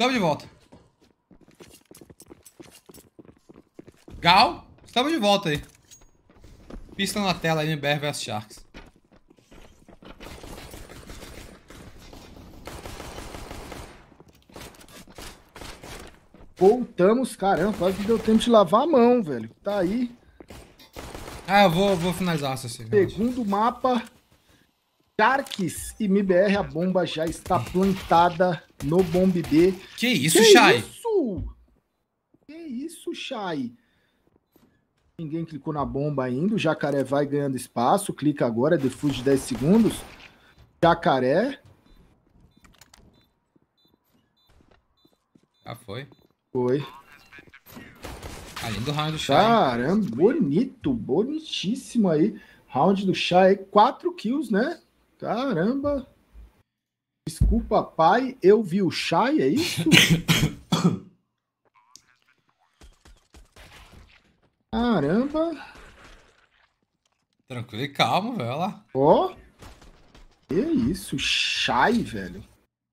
Estamos de volta. Gal, estamos de volta aí. Pista na tela, MBR vs Sharks. Voltamos, caramba, quase deu tempo de lavar a mão, velho. Tá aí. Ah, eu vou finalizar essa assim. Segundo mapa, Sharks e MBR, a bomba já está plantada no Bomb B. Que isso, Shai? Que isso, Shai? Ninguém clicou na bomba ainda. O Jacaré vai ganhando espaço. Clica agora, defuse de 10 segundos. Jacaré. Já foi. Foi. Além do round do Shai. Caramba, bonito, bonitíssimo aí. Round do Shai, 4 kills, né? Caramba. Desculpa, pai, eu vi o Shai, é isso? Caramba. Tranquilo e calmo, velho. Olha lá. Ó. Que isso, Shai, velho.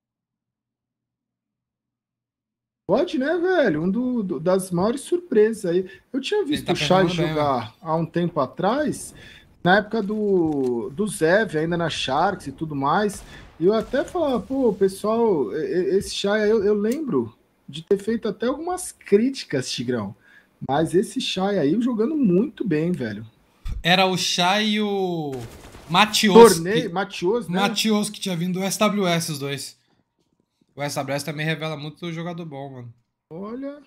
Pode, né, velho? Das maiores surpresas aí. Eu tinha visto o Shai jogar há um tempo atrás, na época do Zev, ainda na Sharks e tudo mais. E eu até falava, pô, pessoal, esse Shai aí, eu lembro de ter feito até algumas críticas, Tigrão. Mas esse Shai aí jogando muito bem, velho. Era o Shai e o Matios. Matios, né? Matios que tinha vindo do SWS, os dois. O SWS também revela muito jogador bom, mano. Olha.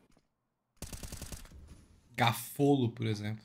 Gafolo, por exemplo.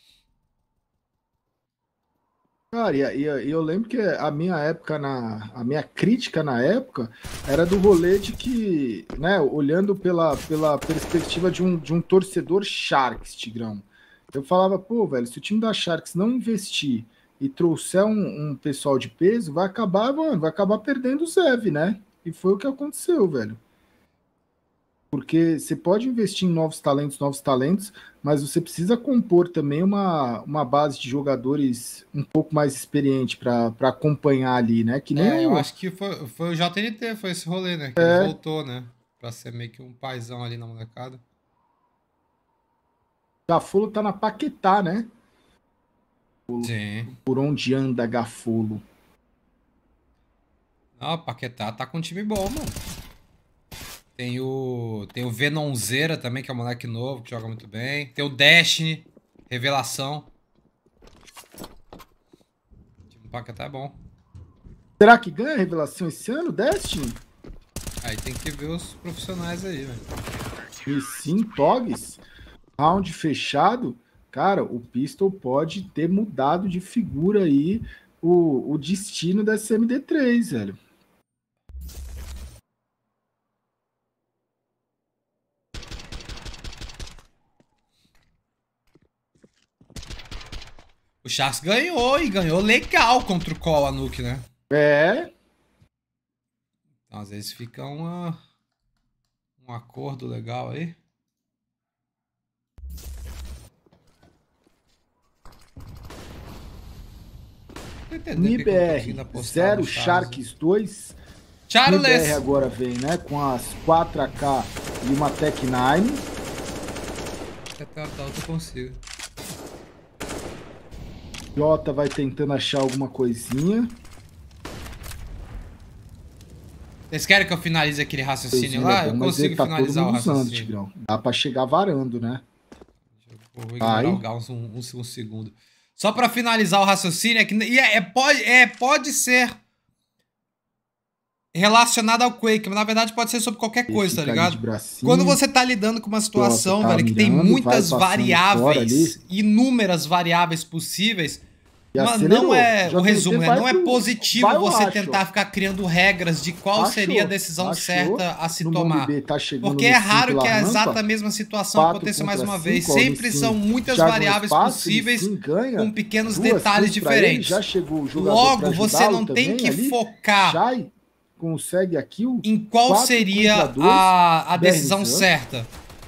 Cara, e eu lembro que a minha época, a minha crítica na época era do rolê de que, né, olhando pela perspectiva de um torcedor Sharks, Tigrão. Eu falava, pô, velho, se o time da Sharks não investir e trouxer um pessoal de peso, vai acabar, mano, vai acabar perdendo o Zev, né? E foi o que aconteceu, velho. Porque você pode investir em novos talentos, mas você precisa compor também uma base de jogadores um pouco mais experiente para acompanhar ali, né? Que nem eu acho que foi o JNT, foi esse rolê, né? Que ele voltou, né? Pra ser meio que um paizão ali na molecada. Gafolo tá na Paquetá, né? Sim. Por onde anda Gafolo? Não, o Paquetá tá com um time bom, mano. Tem o Venonzeira também, que é um moleque novo, que joga muito bem. Tem o Destiny, revelação. O time do Paquetá é bom. Será que ganha a revelação esse ano, Destiny? Aí tem que ver os profissionais aí, velho. E sim, Togs. Round fechado. Cara, o Pistol pode ter mudado de figura aí o destino da SMD3, velho. O Sharks ganhou e ganhou legal contra o Call, a Nuke, né? É. Então, às vezes fica um acordo legal aí. MBR 0, Sharks 2. Charles. MBR agora vem, né? Com as 4AK e uma Tech 9. Até eu consigo. Jota vai tentando achar alguma coisinha. Vocês querem que eu finalize aquele raciocínio lá? Eu consigo finalizar o raciocínio. Tigrão. Dá pra chegar varando, né? Vou ignorar o Gauss um segundo. Só pra finalizar o raciocínio, pode ser relacionado ao Quake, mas na verdade pode ser sobre qualquer coisa, tá ligado? Quando você tá lidando com uma situação, velho, que tem muitas variáveis, inúmeras variáveis possíveis, não é o resumo, né? Não é positivo você tentar ficar criando regras de qual seria a decisão certa a se tomar. Porque é raro que a exata mesma situação aconteça mais uma vez. Sempre são muitas variáveis possíveis com pequenos detalhes diferentes. Logo, você não tem que focar consegue aqui em qual seria a decisão certa.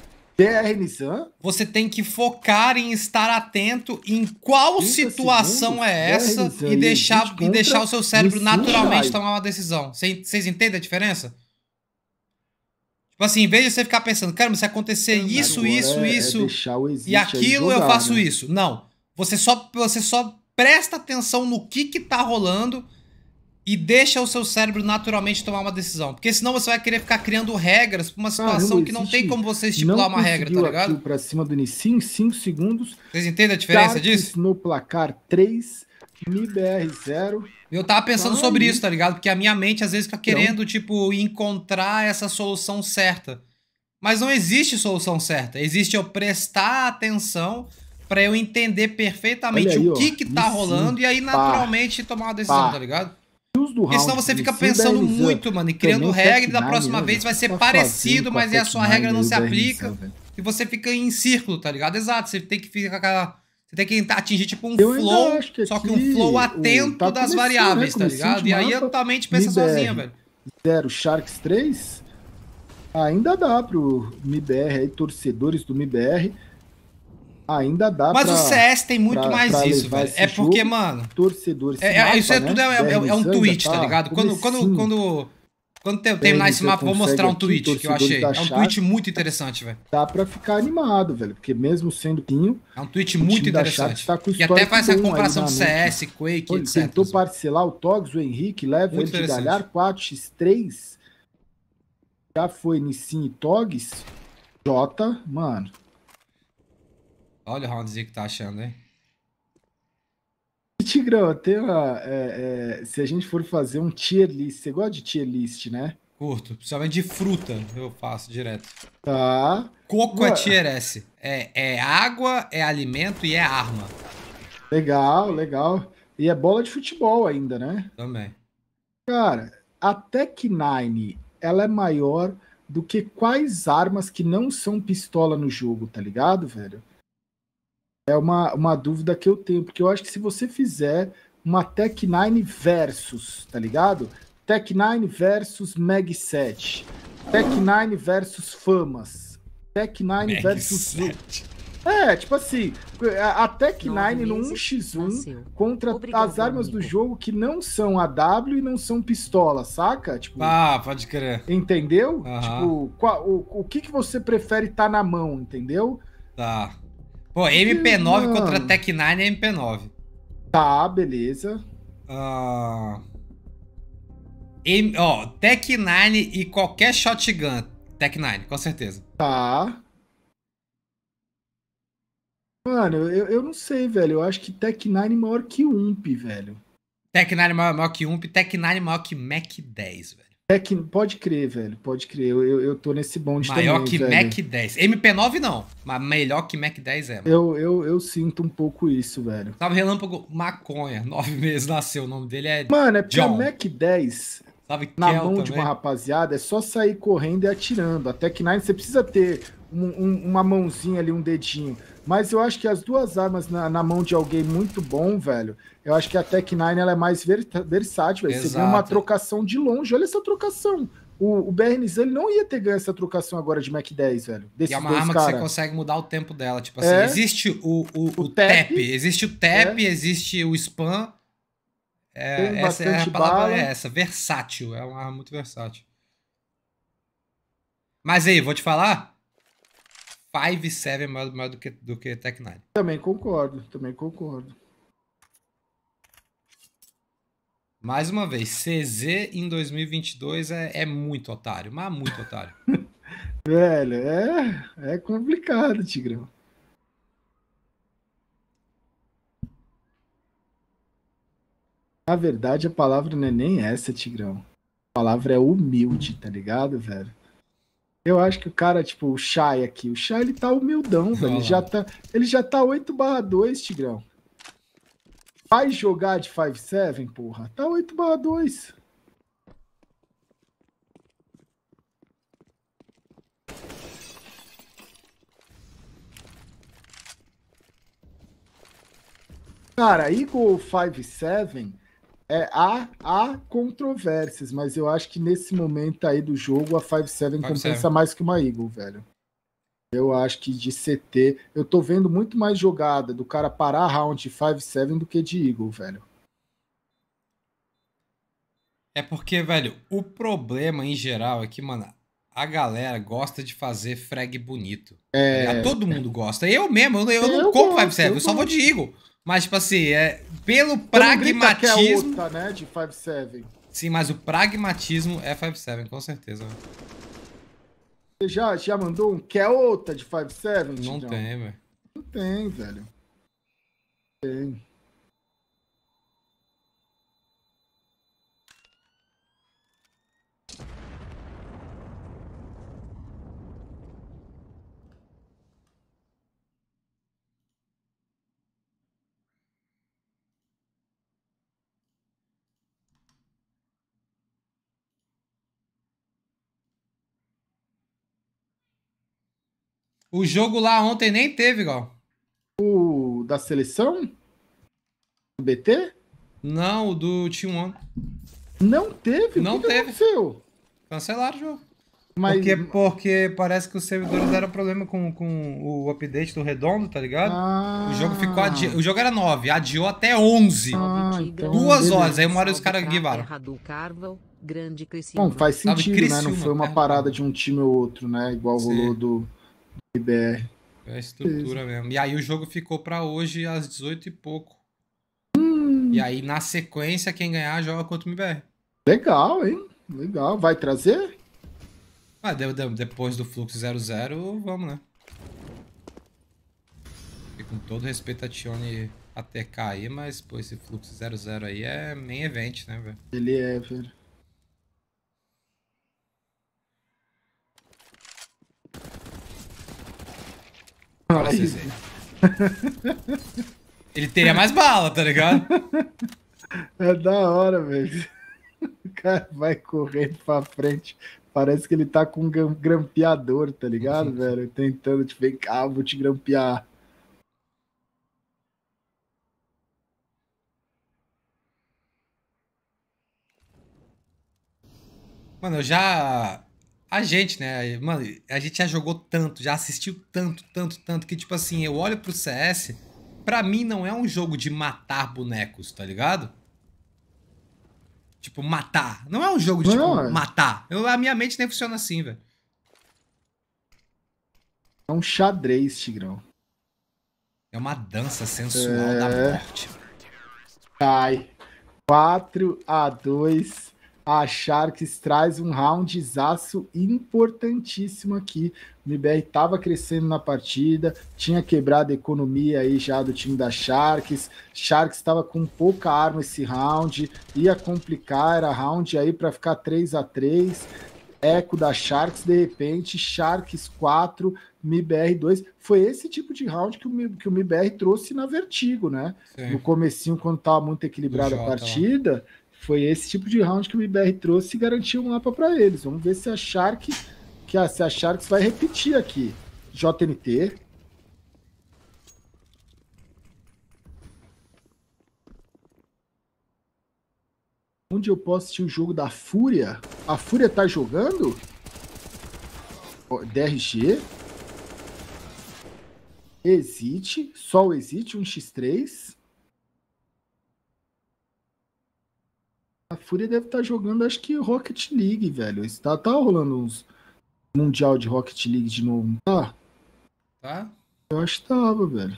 Você tem que focar em estar atento em qual situação é essa e deixar o seu cérebro naturalmente tomar uma decisão. Vocês entendem a diferença? Tipo assim, em vez de você ficar pensando, cara, mas se acontecer isso e aquilo, eu faço isso. Não. Você só presta atenção no que tá rolando e deixa o seu cérebro naturalmente tomar uma decisão. Porque senão você vai querer ficar criando regras pra uma situação que não tem como você estipular uma regra, tá ligado? Não pra cima do Nissin, 5 segundos. Vocês entendem a diferença disso? No placar 3, MIBR 0. Eu tava pensando sobre isso, tá ligado? Porque a minha mente às vezes fica querendo, tipo, encontrar essa solução certa. Mas não existe solução certa. Existe eu prestar atenção pra eu entender perfeitamente aí, o que tá rolando e aí naturalmente tomar uma decisão, tá ligado? Porque senão você fica pensando muito, mano, e criando regra e da próxima vez vai ser parecido, mas a sua regra não se aplica. E você fica em círculo, tá ligado? Exato, você tem que ficar... Você tem que atingir tipo um flow, só que um flow atento das variáveis, tá ligado? E aí a tua mente pensa sozinha, velho. 0 Sharks 3, ainda dá pro MIBR aí, torcedores do MIBR. Ainda dá. Mas o CS tem muito mais isso, velho. É porque, mano. Torcedores. Isso é tudo é um tweet, tá ligado? Quando terminar esse mapa, vou mostrar um tweet que eu achei. É um tweet muito interessante, velho. Dá pra ficar animado, velho. Porque mesmo sendo pinho. É um tweet muito interessante. Tá e até faz essa comparação de CS, Quake, etc. Tentou parcelar o Togs, o Henrique, leva ele de galhar 4x3. Já foi Nissin e Togs. Jota, mano. Olha o roundzinho que tá achando, hein? Tigrão, tem uma, se a gente for fazer um tier list, você gosta de tier list, né? Curto, principalmente de fruta, eu faço direto. Tá. Coco é tier S. É água, é alimento e é arma. Legal, legal. E é bola de futebol ainda, né? Também. Cara, a Tech9, ela é maior do que quais armas que não são pistola no jogo, tá ligado, velho? É uma dúvida que eu tenho, porque eu acho que se você fizer uma Tech9 versus, tá ligado? Tech9 versus Mag 7, Tech9 versus Famas, Tech9 versus... tipo assim, a Tech9 no 1x1 contra as armas do jogo que não são AW e não são pistola, saca? Tipo, pode crer. Entendeu? Tipo, o que você prefere estar na mão, entendeu? Tá. Pô, MP9 contra Tech9 é MP9. Tá, beleza. Tech9 e qualquer shotgun. Tech9, com certeza. Tá. Mano, eu não sei, velho. Eu acho que Tech9 é maior que UMP, velho. Tech9 é maior que UMP, Tech9 é maior que Mac 10, velho. Pode crer, velho. Pode crer. Eu tô nesse bonde também, maior que velho. Mac 10. MP9 não, mas melhor que Mac 10 é, mano. Eu sinto um pouco isso, velho. Sabe, Relâmpago Maconha, 9 meses nasceu. O nome dele é Mano, é porque a Mac 10... Sabe, na mão também. De uma rapaziada, é só sair correndo e atirando. A Tech9 você precisa ter uma mãozinha ali, um dedinho. Mas eu acho que as duas armas na mão de alguém muito bom, velho, eu acho que a Tech9 ela é mais versátil, velho. Você ganha uma trocação de longe. Olha essa trocação. O BRNZ ele não ia ter ganho essa trocação agora de Mac 10, velho. E é uma arma que você consegue mudar o tempo dela. Tipo assim, existe o tap, existe o tap, existe o spam. Essa é a palavra, essa, versátil, é uma arma muito versátil. Mas aí, vou te falar, 5.7 é maior do que Tech9. Também concordo. Mais uma vez, CZ em 2022 é muito otário, mas muito otário. Velho, é complicado, Tigrão. Na verdade, a palavra não é nem essa, Tigrão. A palavra é humilde, tá ligado, velho? Eu acho que o cara, tipo, o Shai aqui, o Shai, ele tá humildão, velho. Ele já tá 8/2, Tigrão. Vai jogar de 5.7, porra. Tá 8/2. Cara, Eagle 5.7... há controvérsias, mas eu acho que nesse momento aí do jogo a 5.7 compensa mais que uma Eagle, velho. Eu acho que de CT, eu tô vendo muito mais jogada do cara parar round de 5.7 do que de Eagle, velho. É porque, velho, o problema em geral é que, mano, A galera gosta de fazer frag bonito. Todo mundo gosta. Eu mesmo, eu não compro 5-7, eu só vou de Eagle. Mas, tipo assim, pelo pragmatismo... Que é outra, né, de 5-7. Sim, mas o pragmatismo é 5-7, com certeza. Você já mandou um que é outra de 5-7? Não tem, velho. Não tem, velho. Tem. O jogo lá ontem nem teve, igual. O da seleção? Do BT? Não, o do T1. Não teve? Não teve. Aconteceu? Cancelaram o jogo. Mas... Porque parece que os servidores deram problema com o update do Redondo, tá ligado? O jogo ficou O jogo era 9, adiou até 11. Então, 2 horas, aí uma hora os caras guivaram. Bom, faz sentido, né? Não foi uma parada de um time ou outro, né? Igual rolou do IBR. É a estrutura mesmo. E aí o jogo ficou pra hoje às 18 e pouco. E aí, na sequência, quem ganhar joga contra o MBR. Legal, hein? Legal. Vai trazer? Depois do Fluxo 00, vamos, né? E com todo respeito a Tione ATK aí, mas, pô, esse Fluxo 00 aí é main event, né, velho? Ele é, velho. Olha isso. Ele teria mais bala, tá ligado? É da hora, velho. O cara vai correndo pra frente. Parece que ele tá com um grampeador, tá ligado, velho? Tentando te ver, vou te grampear. Mano, a gente, né? Mano, a gente já jogou tanto, já assistiu tanto, que, tipo assim, eu olho pro CS, pra mim não é um jogo de matar bonecos, tá ligado? Tipo, matar. Não é um jogo de, matar. A minha mente nem funciona assim, velho. É um xadrez, Tigrão. É uma dança sensual da morte. Cai. 4-2. A Sharks traz um roundzaço importantíssimo aqui. O MBR estava crescendo na partida, tinha quebrado a economia aí já do time da Sharks. Sharks estava com pouca arma esse round, ia complicar, era round aí para ficar 3-3. Eco da Sharks, de repente, Sharks 4, MIBR 2. Foi esse tipo de round que o MIBR trouxe na Vertigo, né? Sim. No comecinho, quando estava muito equilibrada a partida, foi esse tipo de round que o MIBR trouxe e garantiu um mapa para eles. Vamos ver se a Sharks vai repetir aqui. JNT. Onde eu posso assistir o jogo da Fúria? A Fúria tá jogando? DRG. Exit. Só o Exit, 1x3. A Fúria deve estar jogando, acho que Rocket League, velho. Tá rolando uns Mundial de Rocket League de novo. Tá? Eu acho que tava, velho.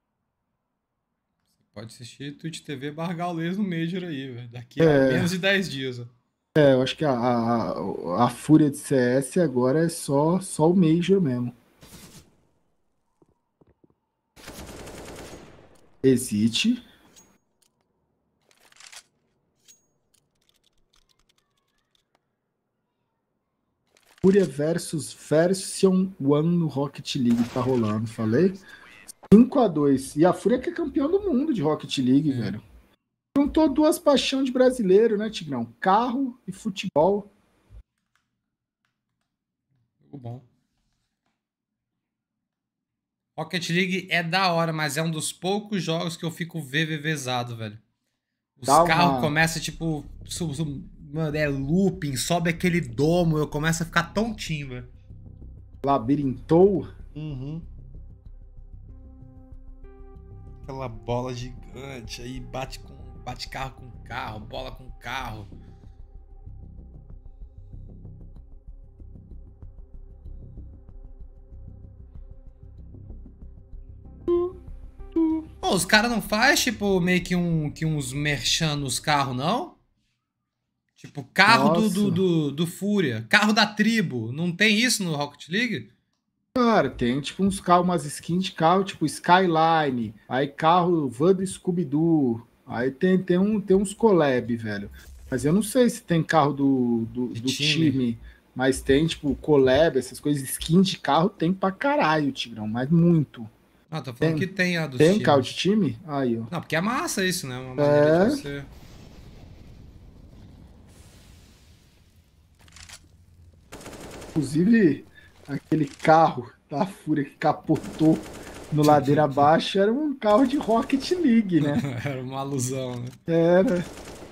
Pode assistir Twitch TV Bargalês no Major aí, velho. Daqui a menos de 10 dias. Eu acho que a Fúria de CS agora é só o Major mesmo. Exit. Fúria versus Version 1 no Rocket League tá rolando, falei? 5-2. E a Fúria que é campeão do mundo de Rocket League, velho. Juntou duas paixões de brasileiro, né, Tigrão? Carro e futebol. Jogo bom. Rocket League é da hora, mas é um dos poucos jogos que eu fico VVVzado, velho. Os carros começam, tipo... Mano, é looping, sobe aquele domo, eu começo a ficar tontinho, velho. Labirintou? Uhum. Aquela bola gigante, aí bate carro com carro, bola com carro. Pô, os caras não faz tipo, meio que, uns merchan nos carros, não? Tipo, carro do Fúria, carro da tribo. Não tem isso no Rocket League? Cara, tem tipo uns carros, umas skins de carro, tipo Skyline, aí carro van do Scooby-Doo, aí tem uns collab, velho. Mas eu não sei se tem carro do time, mas tem tipo collab, essas coisas, skin de carro tem pra caralho, Tigrão, mas muito. Ah, tô falando que tem a dos times. Tem carro de time? Aí, ó. Não, porque é massa isso, né? Uma maneira de você... Inclusive, aquele carro da Fúria que capotou no ladeira abaixo era um carro de Rocket League, né? Era uma alusão, né? Era.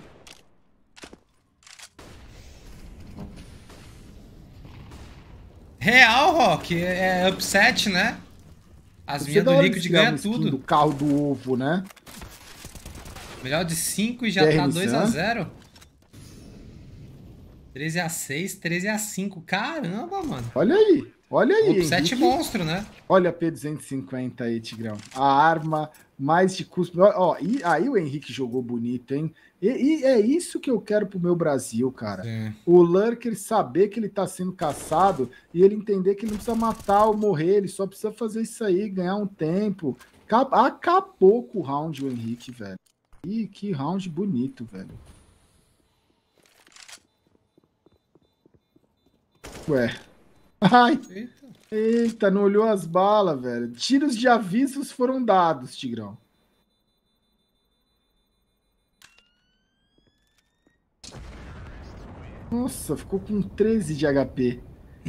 Real, Rock, é upset, né? As minhas do Liquid ganham tudo. Do carro do ovo, né? Melhor de 5 e já tá 2-0. 13-6, 13-5. Caramba, mano. Olha aí. Olha aí. Upset monstro, né? Olha a P250 aí, Tigrão. A arma mais de custo. Ó, e aí o Henrique jogou bonito, hein? E é isso que eu quero pro meu Brasil, cara. Sim. O Lurker saber que ele tá sendo caçado e ele entender que ele não precisa matar ou morrer, ele só precisa fazer isso aí, ganhar um tempo. Acabou com o round o Henrique, velho. Ih, que round bonito, velho. Ué. Ai. Eita, não olhou as balas, velho. Tiros de avisos foram dados, Tigrão. Nossa, ficou com 13 de HP.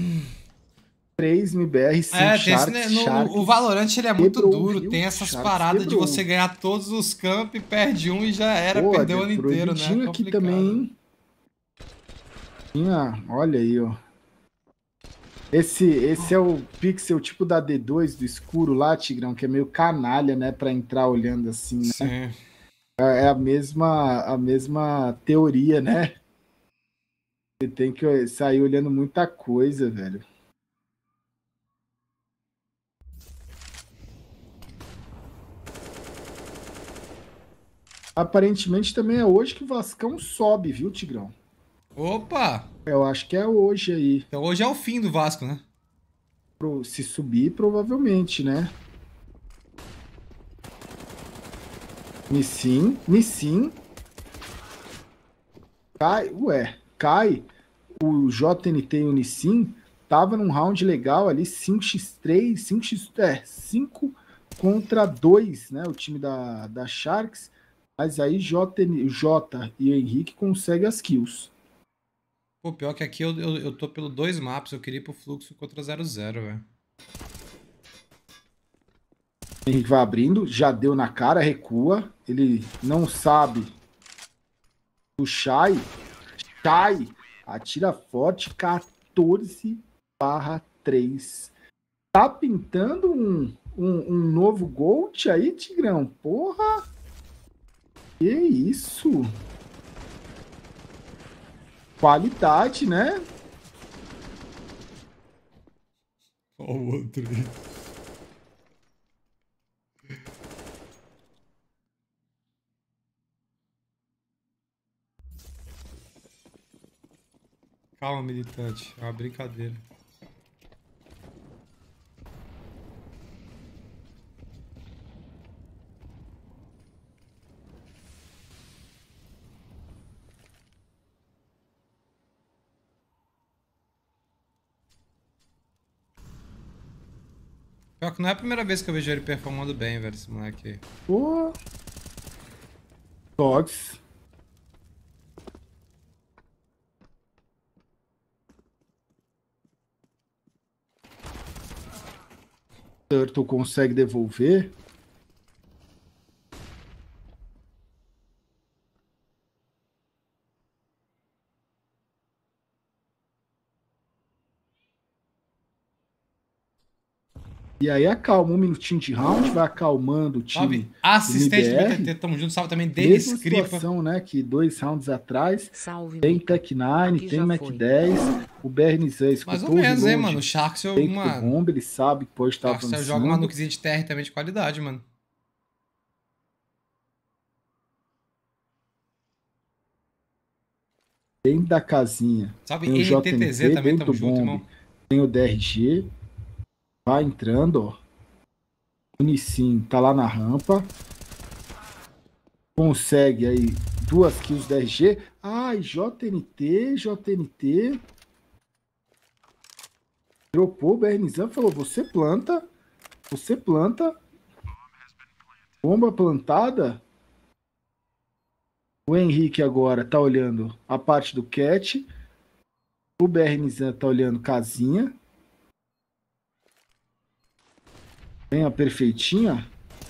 3 MBR, 5 Sharks. O Valorant ele é muito duro, viu? Tem essas paradas de você ganhar todos os campos, perde um e já era, perdeu o ano inteiro, né? Aqui também, hein? Olha aí, ó. Esse é o pixel tipo da D2 do escuro lá, Tigrão, que é meio canalha, né? Pra entrar olhando assim, né? Sim. É a mesma teoria, né? Você tem que sair olhando muita coisa, velho. Aparentemente também é hoje que o Vascão sobe, viu, Tigrão? Opa! Eu acho que é hoje aí. Então hoje é o fim do Vasco, né? Se subir, provavelmente, né? Nissin. Cai. O JNT e o Nissin tava num round legal ali, 5x3, 5 contra 2, né? O time da Sharks. Mas aí J e o Henrique conseguem as kills. Pô, pior que aqui eu tô pelo 2 maps, eu queria ir pro fluxo contra 0-0, velho. Henrique vai abrindo, já deu na cara, recua. Ele não sabe. O Shai atira forte, 14/3. Tá pintando um novo Gold aí, Tigrão? Porra! Que isso? Qualidade, né? Olha o outro aí. Calma, militante. É uma brincadeira. Pior que não é a primeira vez que eu vejo ele performando bem, velho, esse moleque aí. Pô. Dogs. Turtle consegue devolver. E aí acalma um minutinho de round, vai acalmando o time. Assistente do BTT, tamo junto, salve também Denis Cripa. Situação, né, que 2 rounds atrás, salve, tem Tech9, tem Mac 10, o BRNZ escutou. Mais ou menos, hein, mano, o Sharks é uma... bomba, ele sabe que pode estar avançando. Joga uma nukezinha de TR também de qualidade, mano. dentro da casinha. Sabe, tem o NTTZ também dentro do junto, bombe. irmão. Tem o DRG. Vai entrando, ó. O Nissin tá lá na rampa. Consegue aí 2 kills da RG. Ai, JNT. Dropou o Bernizan, falou, você planta. Bomba plantada. O Henrique agora tá olhando a parte do Cat. O Bernizan tá olhando casinha. Vem a perfeitinha.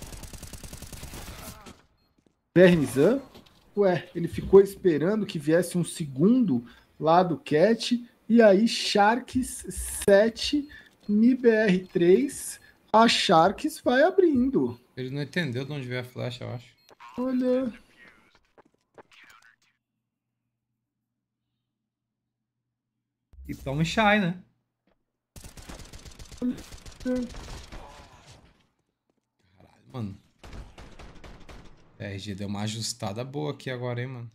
Bernizan. Ué, ele ficou esperando que viesse um segundo lá do Cat. E aí, Sharks 7, MIBR3. A Sharks vai abrindo. Ele não entendeu de onde veio a flecha, eu acho. Olha. E toma shy, né? Caralho, mano. RG deu uma ajustada boa aqui agora, hein, mano.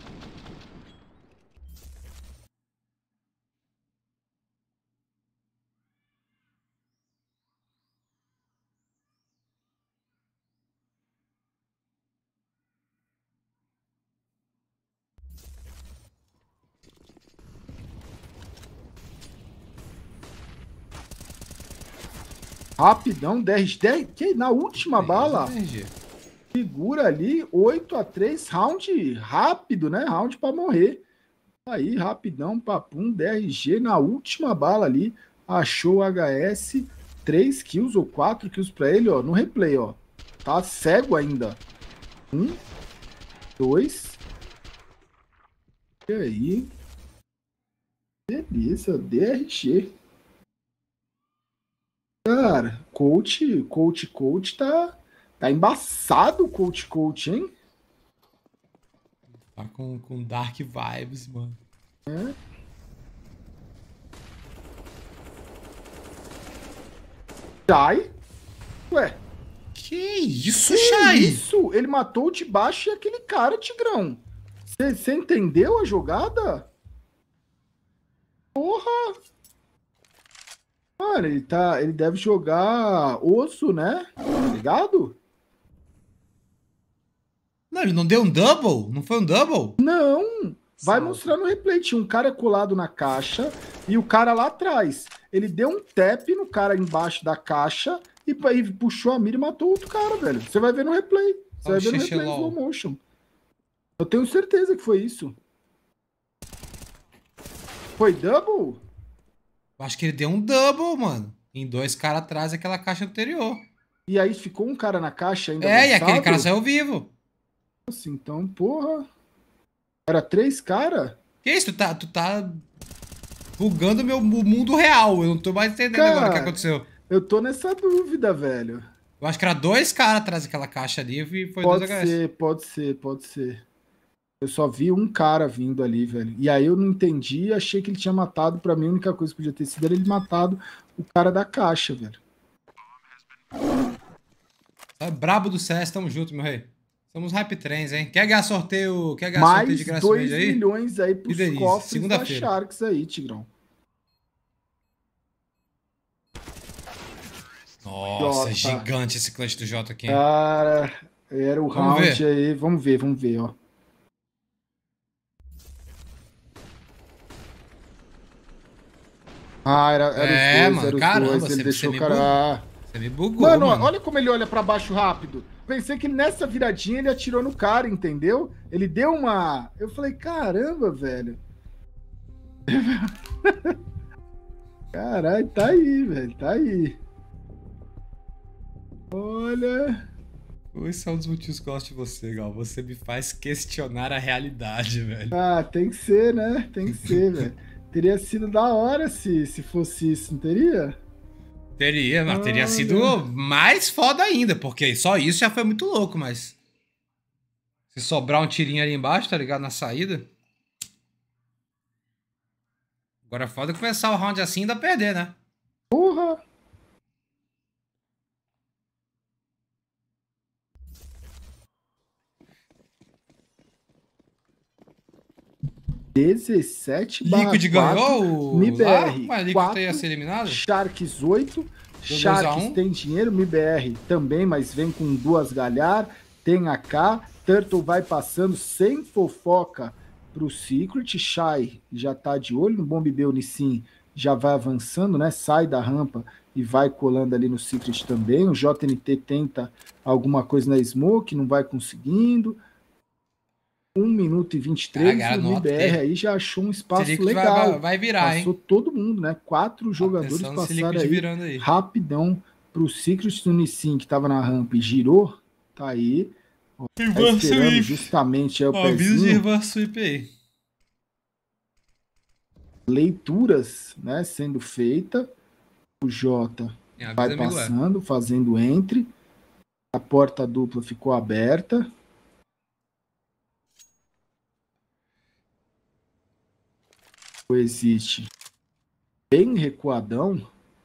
Rapidão, 10, que na última bala, segura ali, 8-3, round rápido, né? Round pra morrer. Aí, rapidão, papum, DRG na última bala ali, achou o HS, 3 kills ou 4 kills pra ele, ó, no replay, ó. Tá cego ainda. 1, 2. E aí? Beleza, DRG. Cara, coach tá embaçado o coach, hein? Tá com dark vibes, mano. É. Shai? Ué. Que isso, Shai? Isso? Ele matou o de baixo e aquele cara, Tigrão. Você entendeu a jogada? Porra! Cara, ele deve jogar osso, né? Tá ligado? Não, ele não deu um double? Não foi um double? Não! Vai mostrar no replay. Tinha um cara colado na caixa e o cara lá atrás. Ele deu um tap no cara embaixo da caixa e puxou a mira e matou outro cara, velho. Você vai ver no replay. Você vai ver no replay em slow motion. Eu tenho certeza que foi isso. Foi double? Eu acho que ele deu um double, mano. Em 2 caras atrás daquela caixa anterior. E aí ficou um cara na caixa ainda avançado? E aquele cara saiu vivo. Nossa, então, porra. Era 3 caras? Que isso? Tu tá bugando o mundo real. Eu não tô mais entendendo cara, agora o que aconteceu. Eu tô nessa dúvida, velho. Eu acho que era 2 caras atrás daquela caixa ali e foi 2 HS. Pode ser. Eu só vi um cara vindo ali, velho. E aí eu não entendi, achei que ele tinha matado. Pra mim, a única coisa que podia ter sido era ele matado o cara da caixa, velho. Brabo do CS, tamo junto, meu rei. Somos Hype Trends, hein? Quer ganhar sorteio, sorteio de graça 2 milhões aí pros cofres da Sharks aí, Tigrão. Nossa, gigante esse clutch do Jota aqui. Cara, era o round aí. Vamos ver, ó. Ah, era os dois, mano, era caramba, os dois. Ele deixou o cara... Você me bugou, mano. Olha como ele olha pra baixo rápido. Pensei que nessa viradinha ele atirou no cara, entendeu? Ele deu uma... Eu falei, caramba, velho. Caralho, tá aí, velho, tá aí. Olha... Esse é um dos motivos que eu gosto de você, Gal. Você me faz questionar a realidade, velho. Ah, tem que ser, né? Tem que ser, velho. Teria sido da hora se fosse isso, não teria? Teria, mas teria sido mais foda ainda, porque só isso já foi muito louco, mas... Se sobrar um tirinho ali embaixo, tá ligado? Na saída... Agora é foda começar o round assim e ainda perder, né? Porra! 17 Liquid ganhou o MIBR. Mas Liquid ia ser eliminado? Sharks 8. Sharks tem dinheiro, MIBR também, mas vem com 2 galhar. Tem AK. Turtle vai passando sem fofoca pro Secret. Shy já tá de olho no Bomb B. O Nissin já vai avançando, né? Sai da rampa e vai colando ali no Secret também. O JNT tenta alguma coisa na Smoke, não vai conseguindo. 1 minuto e 23, o MIBR aí já achou um espaço legal. Vai virar, passou todo mundo, né? 4 jogadores passaram aí rapidão pro Secret do Nissin, que tava na rampa e girou. Tá aí. Ó, tá esperando justamente o pezinho. Aí. Leituras, né, sendo feita. O Jota vai passando, fazendo entre. A porta dupla ficou aberta. Existe bem recuadão.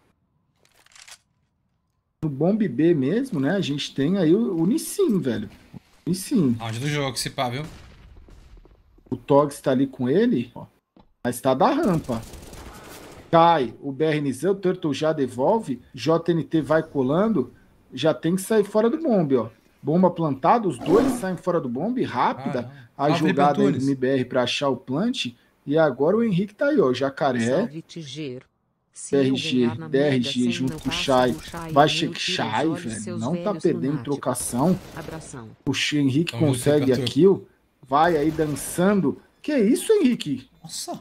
No Bomb B mesmo, né? A gente tem aí o Nissin, velho. O Nissin. Onde do jogo, se pá, viu? O Togs tá ali com ele, ó. Mas tá da rampa. Cai o BRNZ, o Turtle já devolve. JNT vai colando. Já tem que sair fora do bombe, ó. Bomba plantada, os dois saem fora do bombe. Rápida a jogada aí do MBR pra achar o plant. E agora o Henrique tá aí, ó. Jacaré. DRG, DRG junto com o Shai. Vai chegar Shai, velho. Não tá perdendo trocação. O Henrique consegue a kill. Vai aí dançando. Que isso, Henrique? Nossa.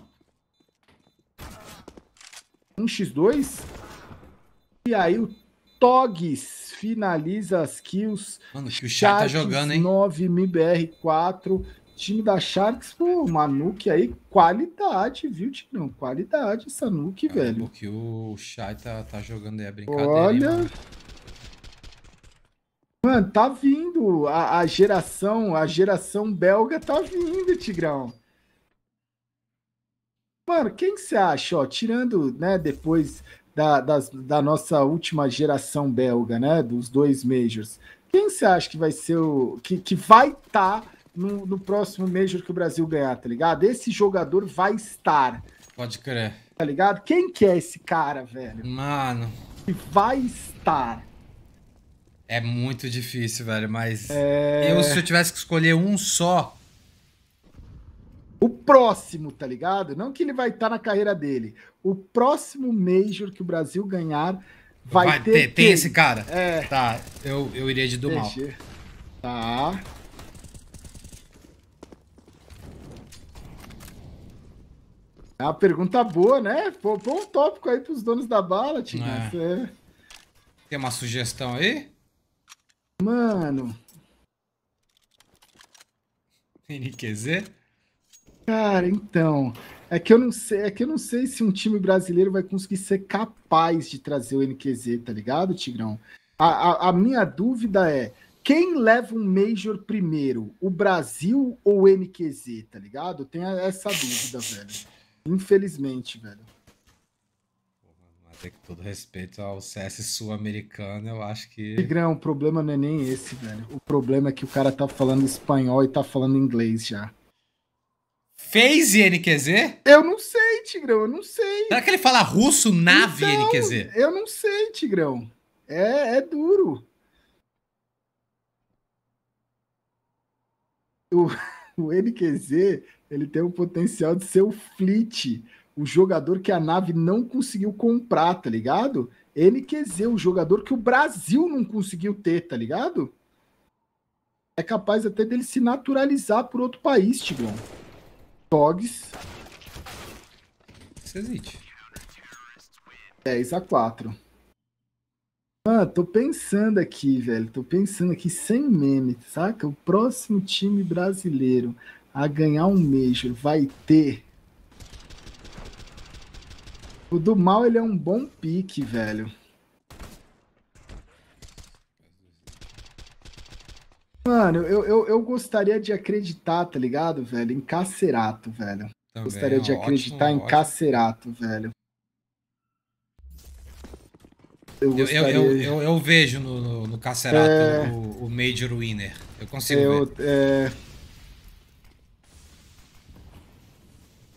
1x2. E aí o Togs finaliza as kills. Mano, que o Shai tá jogando, hein? 9, MBR 4. Time da Sharks, pô, uma nuke aí, qualidade, viu, Tigrão? Qualidade essa nuke, velho. Porque o Shai tá jogando aí a brincadeira. Olha. Mano. Mano, tá vindo. A geração belga tá vindo, Tigrão. Mano, quem você acha, ó, tirando, né, depois da nossa última geração belga, né, dos 2 Majors, quem você acha que vai ser o... que vai estar no próximo Major que o Brasil ganhar, tá ligado? Esse jogador vai estar. Pode crer. Tá ligado? Quem que é esse cara, velho? Mano. Que vai estar. É muito difícil, velho, mas... se eu tivesse que escolher um só... O próximo, tá ligado? Não que ele vai estar na carreira dele. O próximo Major que o Brasil ganhar vai ter... Tem esse cara? É. Tá, eu iria de Dumal. Tá. É uma pergunta boa, né? Pô, um tópico aí pros donos da bala, Tigrão. Tem uma sugestão aí? Mano. NQZ? Cara, então. É que eu não sei se um time brasileiro vai conseguir ser capaz de trazer o NQZ, tá ligado, Tigrão? A minha dúvida é: quem leva um Major primeiro? O Brasil ou o NQZ, tá ligado? Tem essa dúvida, velho. Infelizmente, velho. Mas é que todo respeito ao CS sul-americano, eu acho que... Tigrão, o problema não é nem esse, velho. O problema é que o cara tá falando espanhol e tá falando inglês já. FaZe NQZ? Eu não sei, Tigrão, eu não sei. Será que ele fala russo, nave então, NQZ? Eu não sei, Tigrão. É duro. O NQZ, ele tem o potencial de ser o Fleet, o jogador que a nave não conseguiu comprar, tá ligado? NQZ, o jogador que o Brasil não conseguiu ter, tá ligado? É capaz até dele se naturalizar por outro país, Tigrão. Togs. 10-4. Mano, tô pensando aqui, velho. Tô pensando aqui sem meme, saca? O próximo time brasileiro a ganhar um Major vai ter... O do mal, ele é um bom pique, velho. Mano, eu gostaria de acreditar, tá ligado, velho? Em Cacerato, velho. Também, gostaria de acreditar em Cacerato, velho. Eu vejo no Cacerato o Major Winner. Eu consigo ver.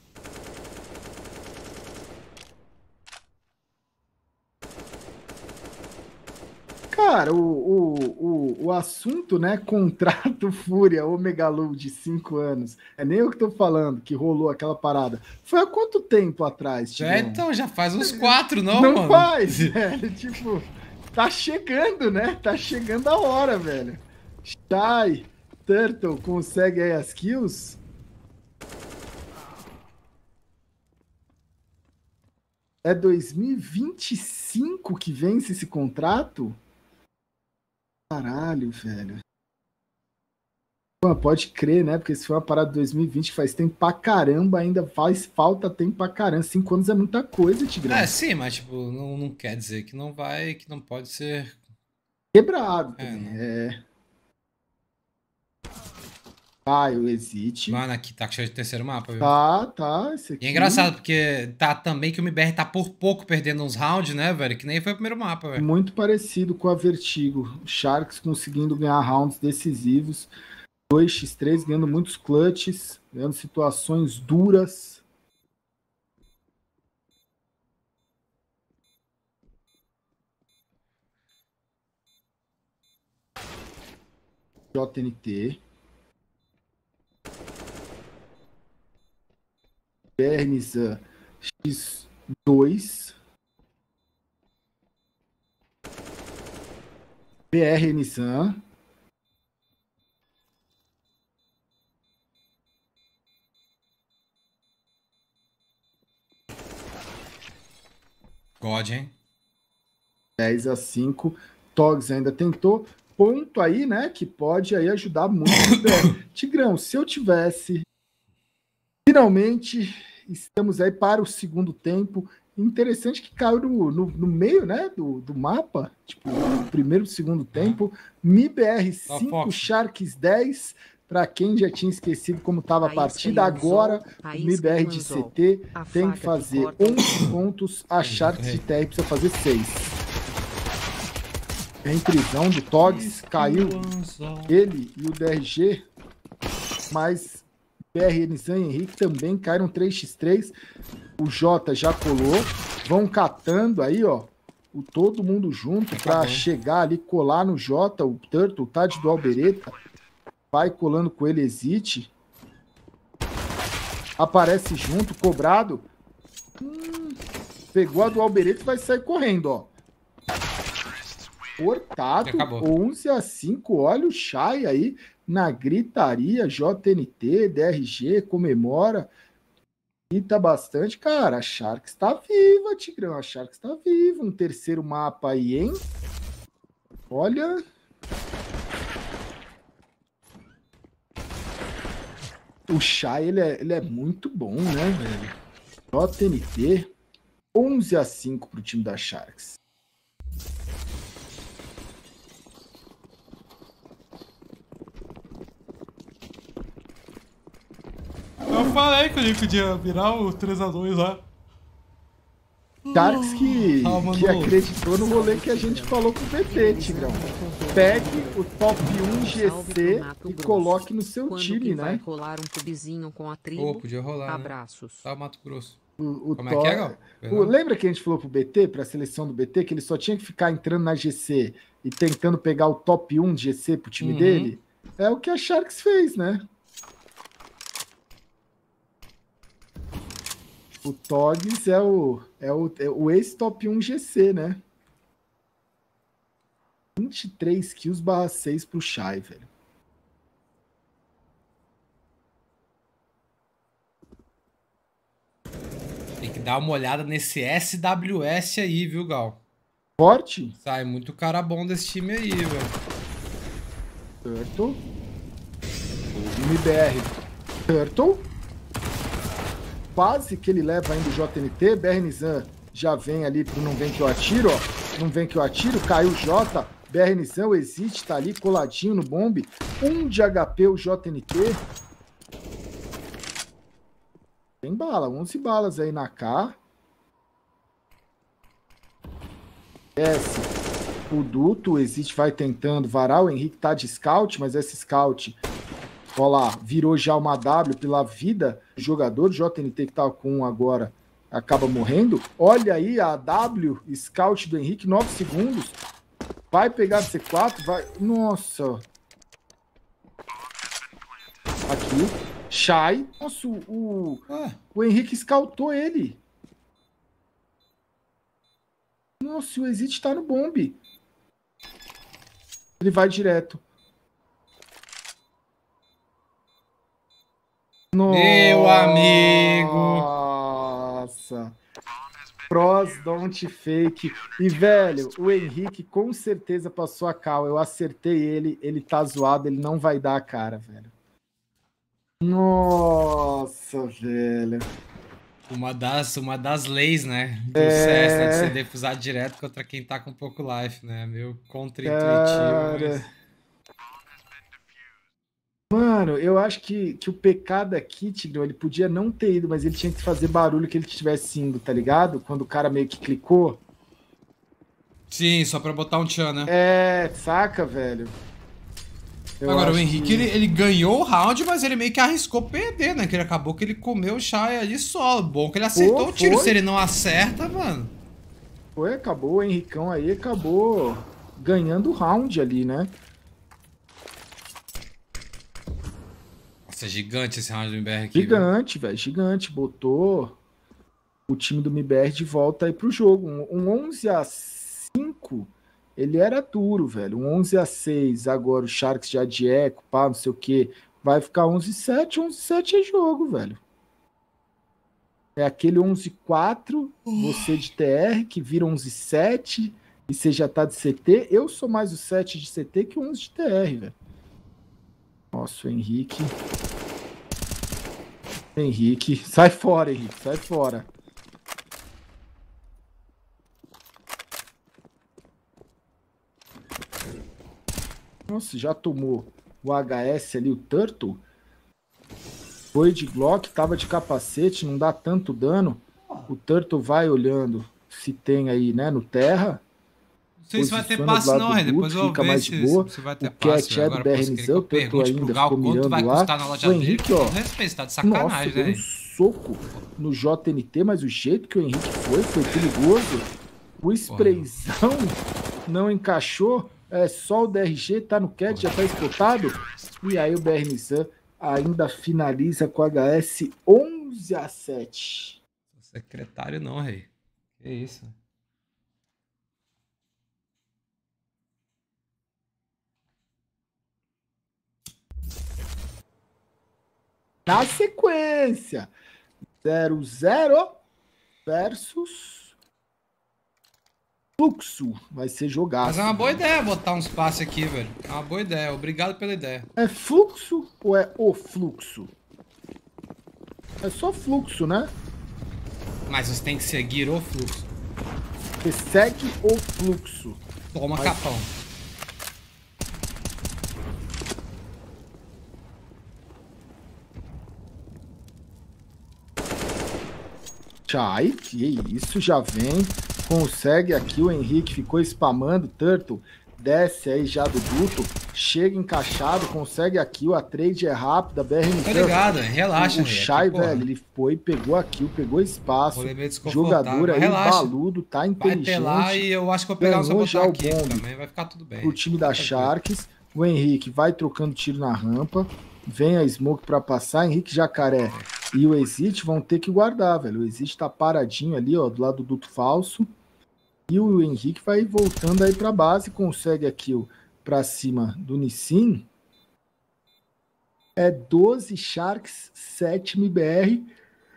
Cara, o assunto, né, contrato Fúria ou Megalu de 5 anos, é nem eu que tô falando que rolou aquela parada. Foi há quanto tempo atrás, Tigrão? Então, já faz uns 4, não, mano? Não faz, velho. Tipo, tá chegando, né? Tá chegando a hora, velho. Shy, Turtle, consegue aí as kills? É 2025 que vence esse contrato? Caralho, velho. Pô, pode crer, né? Porque se foi uma parada de 2020, faz tempo pra caramba, ainda faz falta tempo pra caramba. 5 anos é muita coisa, Tigrão. Sim, mas tipo, não quer dizer que não vai, que não pode ser quebrado também. O Exit. Mano, aqui tá cheio de terceiro mapa, viu? Tá, esse aqui. E é engraçado, porque tá também que o MBR tá por pouco perdendo uns rounds, né, velho? Que nem foi o primeiro mapa, velho. Muito parecido com a Vertigo. Sharks conseguindo ganhar rounds decisivos. 2x3, ganhando muitos clutches, ganhando situações duras. JNT. Bernisa X2. BR Nissan. God, hein? 10-5. Togs ainda tentou. Ponto aí, né? Que pode aí ajudar muito. Tigrão, se eu tivesse... Finalmente, estamos aí para o segundo tempo. Interessante que caiu no meio, né? Do mapa. Tipo, no primeiro e segundo tempo. MIBR 5, Sharks 10. Para quem já tinha esquecido como estava a partida, agora o MIBR de CT tem que fazer 11 pontos, a Sharks de TR precisa fazer 6. Em prisão do Togs, caiu ele e o DRG, mas BR, Nizam e Henrique também caíram 3x3. O Jota já colou, vão catando aí, ó, todo mundo junto para chegar ali, colar no Jota. O Turtle tá de dual bereta. Vai colando com ele, Exit. Aparece junto, cobrado. Pegou a do Alberete e vai sair correndo, ó. Cortado, 11-5. Olha o Shy aí na gritaria. JNT, DRG, comemora. Grita bastante. Cara, a Sharks tá viva, Tigrão. A Sharks tá viva. Um terceiro mapa aí, hein? Olha... O Shy, ele é muito bom, né, velho? JNT, 11-5 pro time da Sharks. Eu falei que ele podia virar o 3x2 lá. Sharks que acreditou no rolê que a gente falou pro BT, Tigrão. Pegue o top 1 GC e coloque no seu quando time, né? Vai rolar um pubzinho com a tribo. Podia rolar, abraços. Né? Tá o Mato Grosso. Como é que é, Gal? Lembra que a gente falou pro BT, pra seleção do BT, que ele só tinha que ficar entrando na GC e tentando pegar o top 1 GC pro time dele? É o que a Sharks fez, né? O Togs é o ex-top 1 GC, né? 23 kills / 6 pro Shy, velho. Tem que dar uma olhada nesse SWS aí, viu, Gal? Forte? Sai muito cara bom desse time aí, velho. Turtle. MBR. Turtle. Quase que ele leva ainda o JNT. BR Nizam já vem ali pro não vem que eu atiro, ó. Não vem que eu atiro. Caiu o J. BR Nizam, o Exit tá ali coladinho no bombe. 1 de HP o JNT. Tem bala, 11 balas aí na K. Desce o duto, o Exit vai tentando varar. O Henrique tá de scout, mas esse scout... Olha lá, virou já uma W pela vida do jogador. O JNT que tá com 1 agora acaba morrendo. Olha aí a W, scout do Henrique, 9 segundos. Vai pegar C4, vai... Nossa. Aqui. Shai. Nossa, o Henrique escaltou ele. Nossa, o Exit tá no bombe. Ele vai direto. Meu amigo. Nossa. Pros don't fake. E, velho, o Henrique com certeza passou a cal. Eu acertei ele. Ele tá zoado. Ele não vai dar a cara, velho. Nossa, velho. Uma das leis, né? Do CS, né? De ser defusado direto contra quem tá com pouco life, né? Meio contra-intuitivo, mas... Mano, eu acho que o PK daqui, Tigrão, ele podia não ter ido, mas ele tinha que fazer barulho que ele tivesse indo, tá ligado? Quando o cara meio que clicou. Sim, só pra botar um tchan, né? Saca, velho? Agora, o Henrique, ele ganhou o round, mas ele meio que arriscou perder, né? Que ele acabou que ele comeu o Shai ali solo. Bom que ele acertou o tiro. Se ele não acerta, mano... Acabou o Henricão aí, acabou ganhando o round ali, né? Nossa, gigante esse round do MBR aqui. Gigante, velho, gigante. Botou o time do MBR de volta aí pro jogo. Um 11-5, ele era duro, velho. Um 11-6, agora o Sharks já de eco, pá, não sei o que. Vai ficar 11-7, 11-7 é jogo, velho. É aquele 11-4, você de TR, que vira 11-7, e você já tá de CT. Eu sou mais o 7 de CT que o 11 de TR, velho. Nossa, o Henrique. Henrique. Sai fora, Henrique. Sai fora. Nossa, já tomou o HS ali, o Turtle. Foi de Glock, tava de capacete, não dá tanto dano. O Turtle vai olhando se tem aí, né, no terra. Não sei se vai ter passe não, Rei. Depois eu vou ver se vai ter passe. Agora, o BRNZ, o Turtle ainda ficou mirando vai lá. Custar na loja o Henrique, dele, ó. Respeito, tá de sacanagem, nossa, deu um soco no JNT, mas o jeito que o Henrique foi perigoso. O sprayzão não encaixou. É só o DRG, tá no cat, já tá espotado. E aí o BRNZ ainda finaliza com HS 11-7. Secretário não, Rei. Que isso? Na sequência, 0-0 versus Fluxo. Vai ser jogado. Mas é uma boa ideia botar uns passes aqui, velho. É uma boa ideia. Obrigado pela ideia. É Fluxo ou é o Fluxo? É só Fluxo, né? Mas você tem que seguir o fluxo. Você segue o fluxo. Toma capão. Chai, que isso, já vem. Consegue aqui, o Henrique ficou spamando, Turtle. Desce aí já do duto. Chega encaixado, consegue aqui. A trade é rápida, BRN. Tá ligado, relaxa. O Shai, velho, ele foi, pegou aqui, pegou espaço. Jogador aí, baludo, tá inteligente. Vai ter lá e eu acho que vou pegar uns botar aqui também, vai ficar tudo bem. Pro time da Sharks. O Henrique vai trocando tiro na rampa. Vem a Smoke pra passar. Henrique Jacaré e o Exit vão ter que guardar, velho. O Exit tá paradinho ali, ó, do lado do duto falso. E o Henrique vai voltando aí pra base. Consegue a kill pra cima do Nissin. É 12 Sharks, 7 MBR.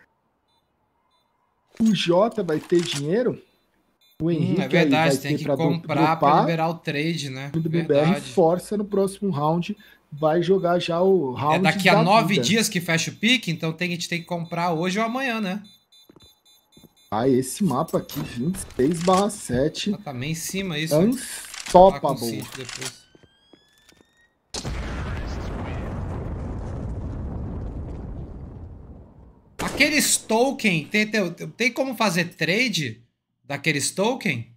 O Jota vai ter dinheiro. O Henrique é verdade, vai tem ter que pra comprar pra liberar o trade, né? O BBR força no próximo round. Vai jogar já o round. É daqui a 9 dias que fecha o pique, então a gente tem que comprar hoje ou amanhã, né? Ah, esse mapa aqui, 26/7. Tá meio em cima isso. Unstoppable. Aqueles token, tem como fazer trade daqueles token?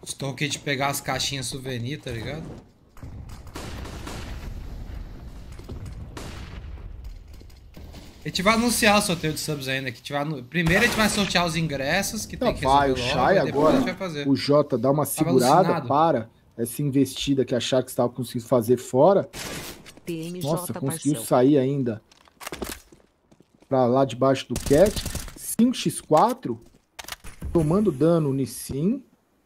Estou aqui de pegar as caixinhas souvenir, tá ligado? A gente vai anunciar o sorteio de subs ainda. Primeiro a gente vai sortear os ingressos, que tem que resolver o logo, Shai agora, a gente vai fazer. o Jota dá uma segurada para essa investida que a Sharks estava conseguindo fazer fora. TMJ Nossa, conseguiu Parcel. sair ainda pra lá debaixo do Cat. 5x4, tomando dano o Nissin.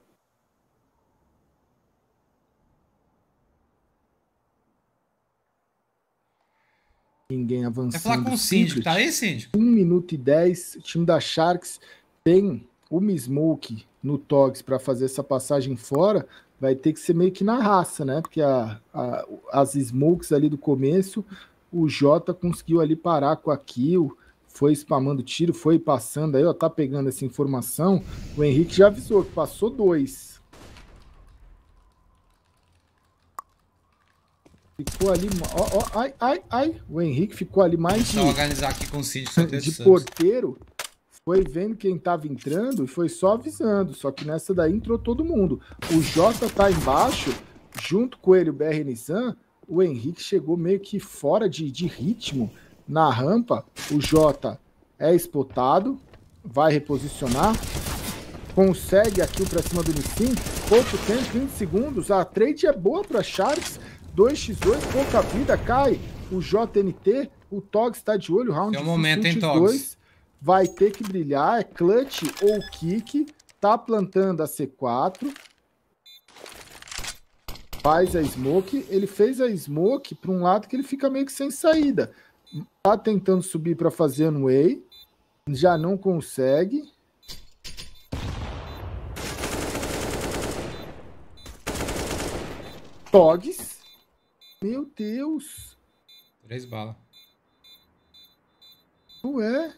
Ninguém avançando. Vai falar com o Síndico, tá aí, Síndico? 1 minuto e 10. O time da Sharks tem uma Smoke no Togs para fazer essa passagem fora. Vai ter que ser meio que na raça, né? Porque as Smokes ali do começo, o Jota conseguiu ali parar com a kill, foi spamando tiro, foi passando aí, ó, tá pegando essa informação. O Henrique já avisou que passou 2. Ficou ali, ai, o Henrique ficou ali mais de organizar aqui com o Síndico de porteiro, foi vendo quem tava entrando e foi só avisando, só que nessa daí entrou todo mundo. O Jota tá embaixo, junto com ele, o BR Nissan, o Henrique chegou meio que fora de ritmo na rampa. O Jota é spotado, vai reposicionar, consegue a kill pra cima do Nissin, pouco tempo, 20 segundos, a trade é boa pra Sharks, 2x2, pouca vida, cai o JNT, o Togs está de olho, round é o momento, hein, Togs. Vai ter que brilhar, é clutch ou kick, tá plantando a C4, faz a smoke, ele fez a smoke para um lado que ele fica meio que sem saída, tá tentando subir para fazer um way, já não consegue. Togs. Meu Deus. 3 balas. Ué.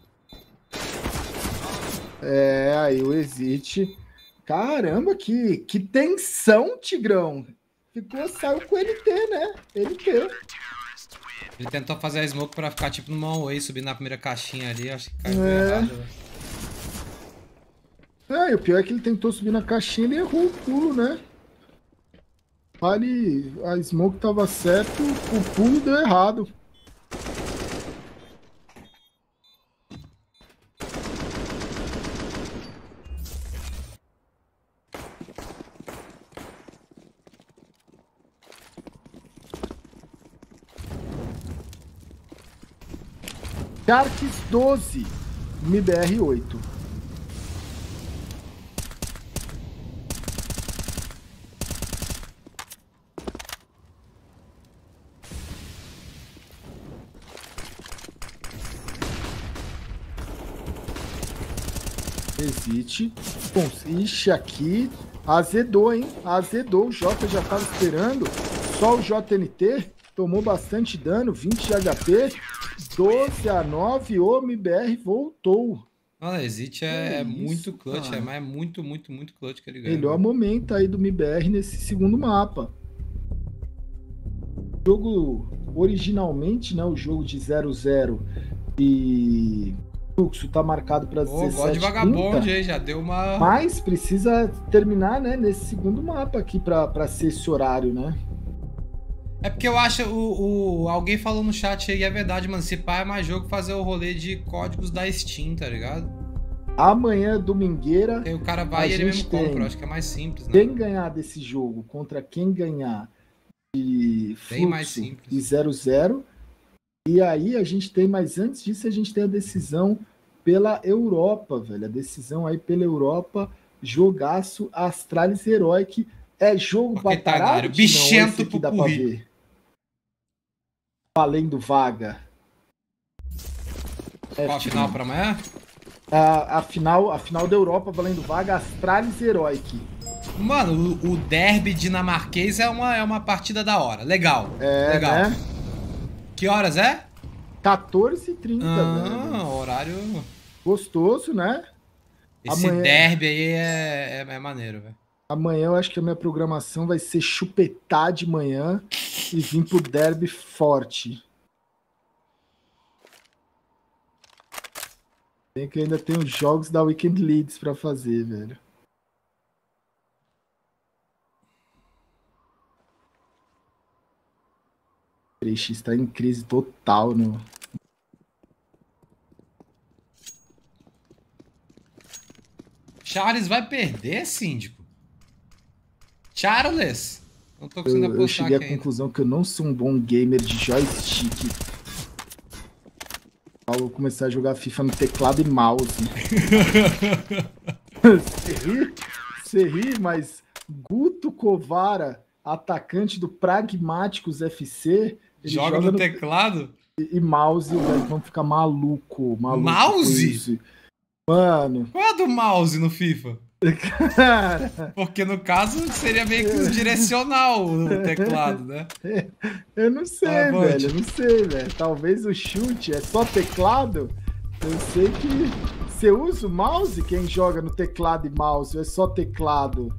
É, aí o Exit. Caramba, que tensão, Tigrão. Saiu com LT, né? LT. Ele tentou fazer a smoke pra ficar tipo numa way, subir na primeira caixinha ali. Acho que caiu errado, velho. E o pior é que ele tentou subir na caixinha e ele errou o pulo, né? Ali, a smoke tava certo, o pulo deu errado. Sharks 12, MBR 8. Existe. Bom, ixi, aqui azedou, hein? Azedou. O Jota já tava esperando. Só o JNT tomou bastante dano. 20 de HP. 12-9. O MBR voltou. Olha, Exit é muito clutch. Mas é muito clutch que ele ganha. Melhor momento aí do MBR nesse segundo mapa. O jogo, originalmente, né? O jogo de 0-0 e... fluxo tá marcado para 17h30. Gosto de vagabonde aí, já deu uma... Mas precisa terminar, né, nesse segundo mapa aqui para ser esse horário, né? É porque eu acho, alguém falou no chat aí, é verdade, mano, se pá é mais jogo fazer o rolê de códigos da Steam, tá ligado? Amanhã, domingueira, aí o cara vai e ele mesmo compra, eu acho que é mais simples, né? Quem ganhar desse jogo contra quem ganhar de fluxo e 0-0. E aí a gente tem, mas antes disso a gente tem a decisão pela Europa, velho. A decisão aí pela Europa, jogaço Astralis Heroic. É jogo pra caralho? Bichento pro dá pra ver. Valendo vaga. Qual a final pra amanhã? A final da Europa valendo vaga, Astralis Heroic. Mano, o derby dinamarquês é uma partida da hora. Legal. Legal. Né? Que horas é? 14h30, velho. Horário... gostoso, né? Esse derby aí é maneiro, velho. Amanhã eu acho que a minha programação vai ser chupetar de manhã e vir pro derby forte. Tem que ainda tem os jogos da Weekend Leads pra fazer, velho. 3x tá em crise total no... Charles vai perder, síndico? Charles? Não tô conseguindo apostar. Eu cheguei à conclusão que eu não sou um bom gamer de joystick. Eu vou começar a jogar FIFA no teclado e mouse. Você ri, mas Guto Covara, atacante do Pragmáticos FC, ele joga no teclado e mouse, velho, vamos ficar maluco. Mouse? Mano. Qual é a do mouse no FIFA? Cara. Porque no caso seria meio que um direcional o teclado, né? Eu não sei, velho. Eu não sei, velho. Talvez o chute é só teclado. Eu sei que você usa o mouse, quem joga no teclado e mouse, é só teclado.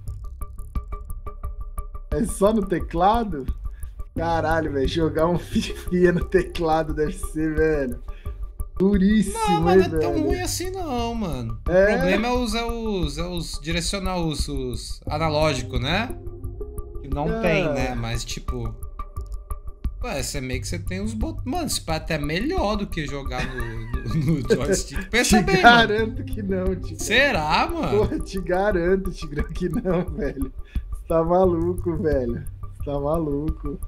É só no teclado? Caralho, velho. Jogar um FIFA no teclado deve ser, velho. Duríssimo, não, mas não é tão ruim assim não, mano. O problema é os direcional, os analógicos, né? Que não tem, né? Mas tipo... Ué, você meio que você tem os botões... Mano, isso é até melhor do que jogar no joystick. Pensa bem, mano. Te garanto que não, Tigrão. Será, mano? Porra, te garanto, Tigrão, que não, velho. Você tá maluco, velho. Você tá maluco.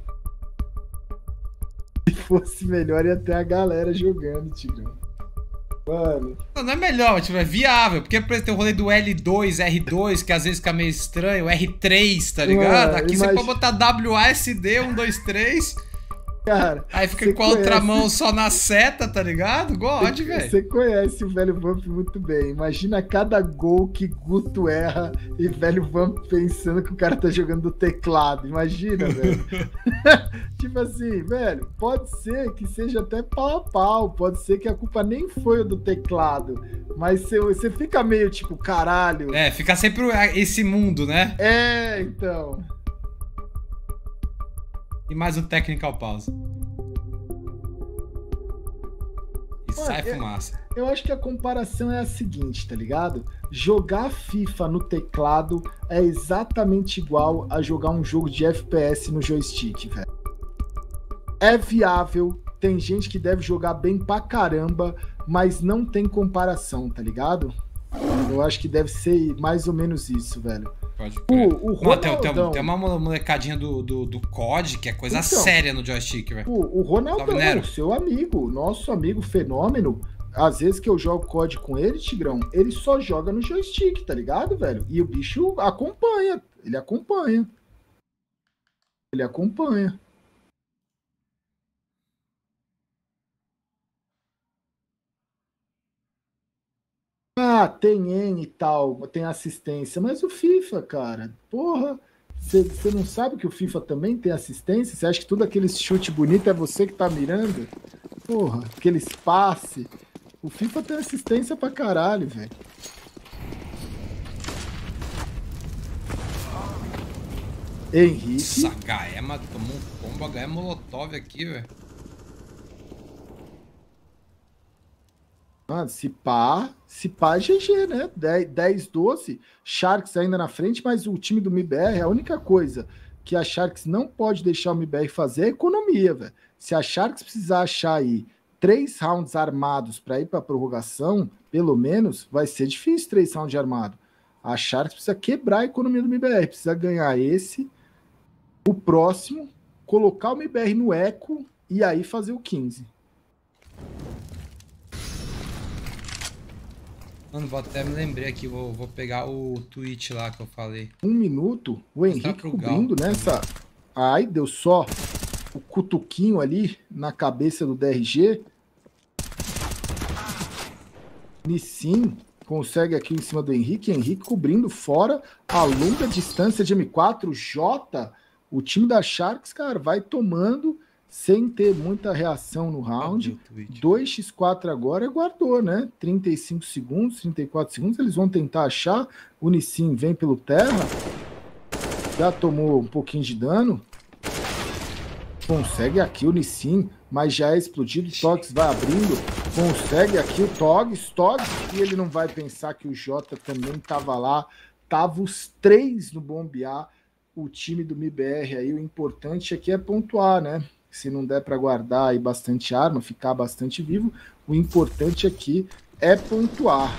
Se fosse melhor, ia ter a galera jogando, Tigrão. Mano. Não é melhor, tipo, é viável. Porque, por exemplo, tem o rolê do L2, R2, que às vezes fica meio estranho. O R3, tá ligado? Aqui você pode botar WASD, 1, 2, 3. Cara, aí fica com a outra mão só na seta, tá ligado? God, velho. Você conhece o Velho Vamp muito bem. Imagina cada gol que Guto erra e Velho Vamp pensando que o cara tá jogando do teclado. Imagina, velho. Tipo assim, velho, pode ser que seja até pau a pau. Pode ser que a culpa nem foi do teclado. Mas você fica meio tipo, caralho. É, fica sempre esse mundo, né? É, então... E mais um technical pause. E sai fumaça. Eu acho que a comparação é a seguinte, tá ligado? Jogar FIFA no teclado é exatamente igual a jogar um jogo de FPS no joystick, velho. É viável, tem gente que deve jogar bem pra caramba, mas não tem comparação, tá ligado? Eu acho que deve ser mais ou menos isso, velho. O Ronaldão... Tem uma molecadinha do COD que é coisa séria no joystick, velho. O Ronaldão, seu amigo, nosso amigo fenômeno, às vezes que eu jogo COD com ele, Tigrão, ele só joga no joystick, tá ligado, velho? E o bicho acompanha, ele acompanha. Ele acompanha. Ah, tem N e tal, tem assistência, mas o FIFA, cara, porra, você não sabe que o FIFA também tem assistência? Você acha que tudo aquele chute bonito é você que tá mirando? Porra, aqueles passe. O FIFA tem assistência pra caralho, velho. Henrique. Nossa, HE tomou um combo HE Molotov aqui, velho. Mano, se pá é GG, né? 10-12, Sharks ainda na frente, mas o time do MIBR, a única coisa que a Sharks não pode deixar o MIBR fazer é economia, velho. Se a Sharks precisar achar aí 3 rounds armados para ir para prorrogação, pelo menos, vai ser difícil 3 rounds armados. A Sharks precisa quebrar a economia do MIBR, precisa ganhar o próximo, colocar o MIBR no eco e aí fazer o 15. Mano, até me lembrei aqui, vou pegar o tweet lá que eu falei. 1 minuto, o Henrique cobrindo nessa... Ai, deu só o cutuquinho ali na cabeça do DRG. Nissin consegue aqui em cima do Henrique. Henrique cobrindo fora a longa distância de M4. Jota, o time da Sharks, cara, vai tomando... sem ter muita reação no round. 2x4 agora guardou, né? 35 segundos, 34 segundos. Eles vão tentar achar. O Nissin vem pelo terra. Já tomou um pouquinho de dano. Consegue aqui o Nissin, mas já é explodido. O Togs vai abrindo. Consegue aqui o Togs. E ele não vai pensar que o Jota também estava lá. Tava os 3 no bombear. o time do MIBR aí, o importante aqui é pontuar, né? Se não der para guardar aí bastante arma, ficar bastante vivo, o importante aqui é pontuar.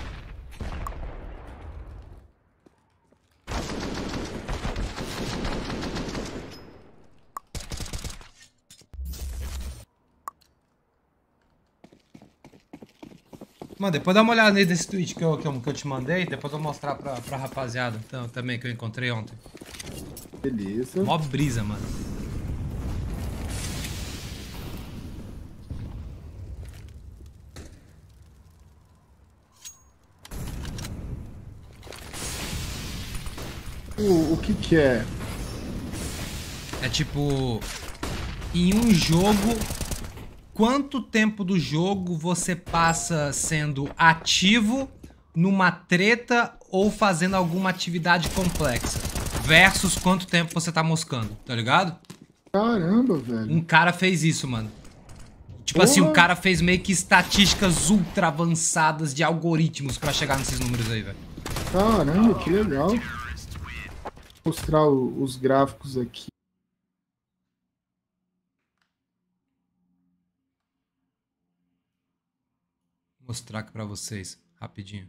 Mano, depois dá uma olhada nesse tweet que eu te mandei, depois eu vou mostrar pra rapaziada também, que eu encontrei ontem. Beleza. Mó brisa, mano. O que é? É tipo, em um jogo, quanto tempo do jogo você passa sendo ativo numa treta ou fazendo alguma atividade complexa? Versus quanto tempo você tá moscando, tá ligado? Caramba, velho. Um cara fez isso, mano. Tipo assim, o cara fez meio que estatísticas ultra avançadas de algoritmos pra chegar nesses números aí, velho. Caramba, que legal. Vou mostrar os gráficos aqui. Vou mostrar aqui pra vocês, rapidinho.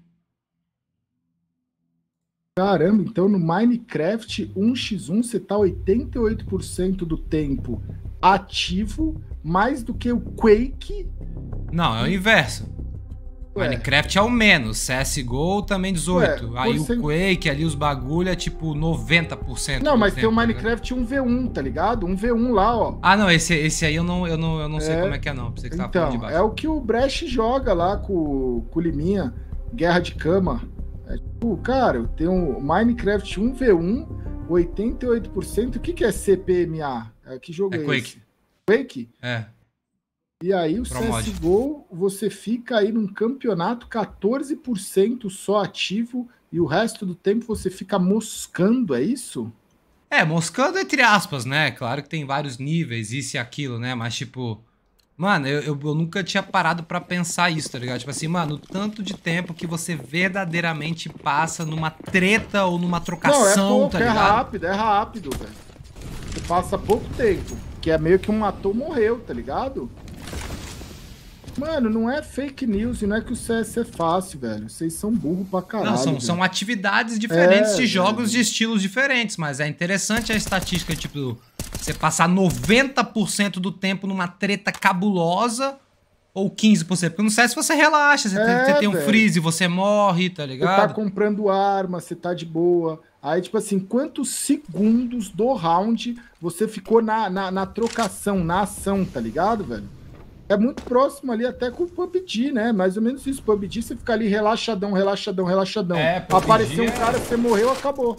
Caramba, então no Minecraft 1x1 você tá 88% do tempo ativo, mais do que o Quake. Não, é o inverso. Ué. Minecraft é o menos, CSGO também 18. Ué, aí o Quake, ali os bagulho é tipo 90%. Não, mas tem o Minecraft 1v1, tá ligado? 1v1 lá, ó. Ah, não, esse aí eu não sei como é que é não. Pensei que você tava falando de baixo. É o que o Brecht joga lá com o Liminha, Guerra de Cama. É tipo, cara, tem um Minecraft 1v1, 88%. O que é CPMA? Que jogo é Quake. esse? Quake? É. E aí o CSGO, você fica aí num campeonato 14% só ativo e o resto do tempo você fica moscando, é isso? É, moscando entre aspas, né? Claro que tem vários níveis, isso e aquilo, né? Mas tipo... Mano, eu nunca tinha parado pra pensar isso, tá ligado? Tipo assim, mano, o tanto de tempo que você verdadeiramente passa numa treta ou numa trocação, não, é pouco, tá ligado? É rápido, velho. Você passa pouco tempo, que é meio que um matou, morreu, tá ligado? Mano, não é fake news e não é que o CS é fácil, velho. Vocês são burros pra caralho. Não, são atividades diferentes de jogos de estilos diferentes, mas é interessante a estatística, tipo, você passar 90% do tempo numa treta cabulosa ou 15%. Porque no CS você relaxa, você tem um freeze, você morre, tá ligado? Você tá comprando arma, você tá de boa. Aí, tipo assim, quantos segundos do round você ficou na trocação, na ação, tá ligado, velho? É muito próximo ali até com o PUBG, né? Mais ou menos isso. PUBG você fica ali relaxadão, relaxadão, relaxadão. Apareceu um cara, você morreu, acabou.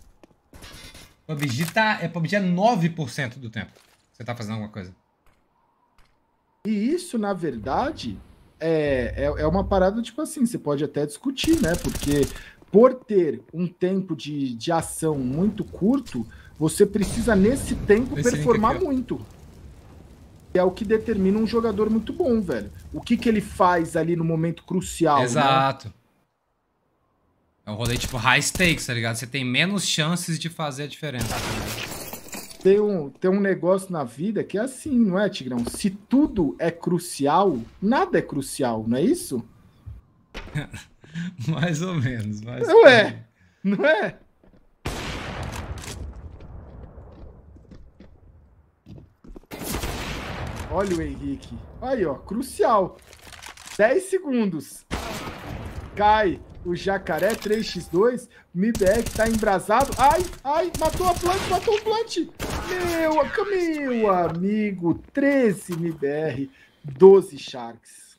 PUBG é 9% do tempo que você tá fazendo alguma coisa. E isso, na verdade, é uma parada, tipo assim, você pode até discutir, né? Porque por ter um tempo de ação muito curto, você precisa, nesse tempo, performar muito. É o que determina um jogador muito bom, velho. O que ele faz ali no momento crucial, exato. Né? É um rolê tipo high stakes, tá ligado? Você tem menos chances de fazer a diferença. Tem um negócio na vida que é assim, não é, Tigrão? Se tudo é crucial, nada é crucial, não é isso? Mais ou menos. Não é? Não é? Olha o Henrique. Aí, ó, crucial. 10 segundos. Cai o jacaré 3x2. MIBR tá embrasado. Ai, matou a plant, matou o plant. Meu amigo, 13 MIBR, 12 Sharks.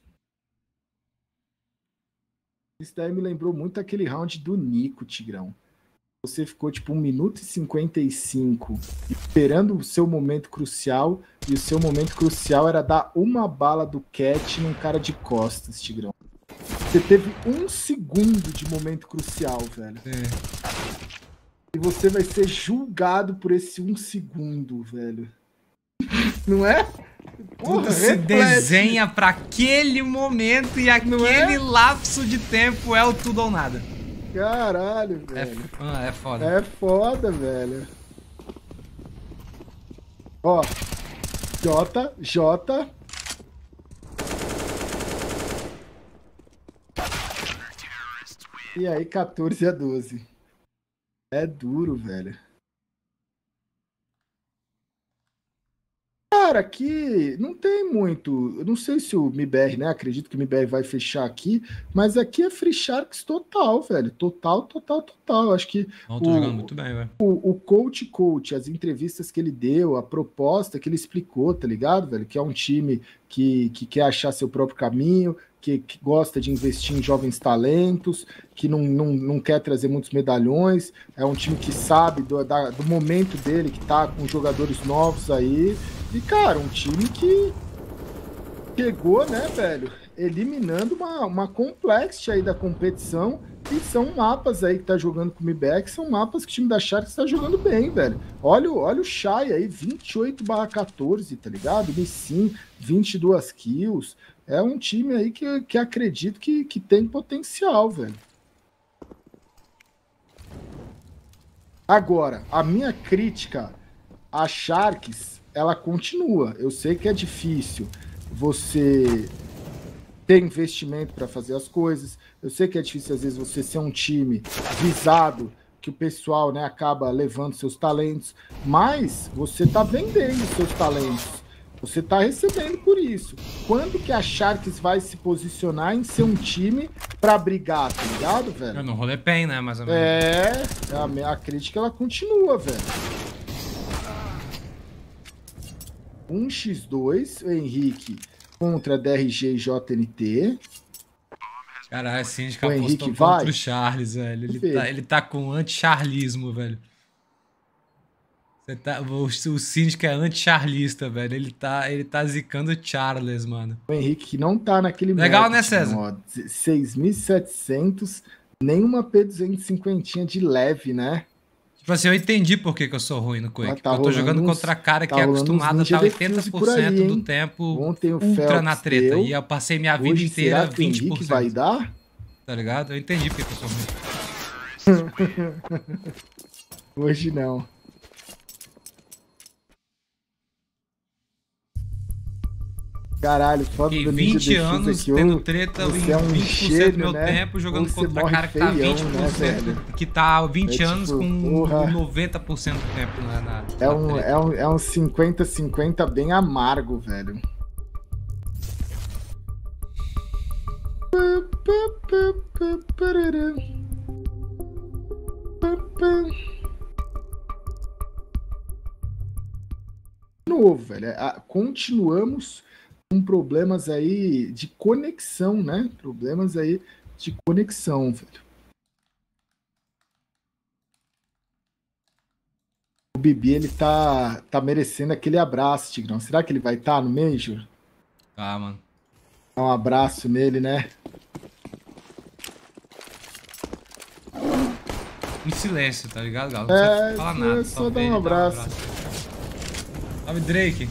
Isso daí me lembrou muito aquele round do Nico, Tigrão. Você ficou tipo 1 minuto e 55 esperando o seu momento crucial, e o seu momento crucial era dar uma bala do Cat num cara de costas, Tigrão. Você teve 1 segundo de momento crucial, velho. E você vai ser julgado por esse 1 segundo, velho. Não é? Porra, tudo se desenha pra aquele momento e aquele lapso de tempo é o tudo ou nada. Caralho, velho. É foda. É foda, velho. Ó, J. E aí, 14-12. É duro, velho. Cara, aqui não tem muito. Eu não sei se o MIBR, né? Acredito que o MIBR vai fechar aqui, mas aqui é Free Sharks total, velho. Total. Acho que não, tô jogando muito bem, velho. O coach, as entrevistas que ele deu, a proposta que ele explicou, tá ligado, velho? Que é um time que quer achar seu próprio caminho, que gosta de investir em jovens talentos, que não quer trazer muitos medalhões. É um time que sabe do momento dele, que tá com jogadores novos aí. E, cara, um time que chegou, né, velho, eliminando uma complexity aí da competição, e são mapas aí que tá jogando com o MIBR, são mapas que o time da Sharks tá jogando bem, velho. Olha o Shai aí, 28/14, tá ligado? Nissin, 22 kills. É um time aí que acredito que tem potencial, velho. Agora, a minha crítica a Sharks, ela continua. Eu sei que é difícil você ter investimento para fazer as coisas. Eu sei que é difícil, às vezes, você ser um time visado, que o pessoal, né, acaba levando seus talentos, mas você tá vendendo seus talentos. Você tá recebendo por isso. Quando que a Sharks vai se posicionar em ser um time para brigar, tá ligado, velho? No roleplay, né, mais ou menos. A crítica, ela continua, velho. 1x2, o Henrique contra DRG e JNT. Caralho, a Síndica apostou contra o Charles, velho. Ele tá com anti-charlismo, velho. O Síndica é anti-charlista, velho. Ele tá zicando o Charles, mano. O Henrique não tá naquele legal, né, César? Ó, 6.700, nenhuma P250 de leve, né? Tipo assim, eu entendi por que eu sou ruim no Quake. Eu tô jogando contra cara que é acostumado a estar 80% do tempo ultra na treta. E eu passei minha vida inteira 20%. O Henrique vai dar? Tá ligado? Eu entendi por que eu sou ruim. Hoje não. Caralho, foda do 20 anos aqui, tendo treta em 20% do meu tempo, jogando contra cara que tá 20%, né, que tá 20 anos tipo, com 90% do tempo na é um 50-50 bem amargo, velho. De novo, velho, continuamos com problemas aí de conexão, né? Problemas aí de conexão, velho. O Bibi, ele tá merecendo aquele abraço, Tigrão. Será que ele vai estar no Major? Tá, mano. Dá um abraço nele, né? Em silêncio, tá ligado, Galo? Não precisa falar nada. Só dar um abraço. Salve, Drake.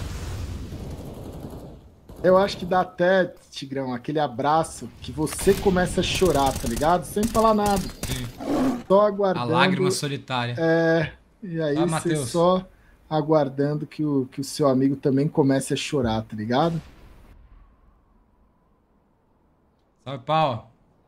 Eu acho que dá até, Tigrão, aquele abraço que você começa a chorar, tá ligado? Sem falar nada. Sim. Só aguardando. A lágrima solitária. E aí você só aguardando que o seu amigo também comece a chorar, tá ligado? Salve, pau.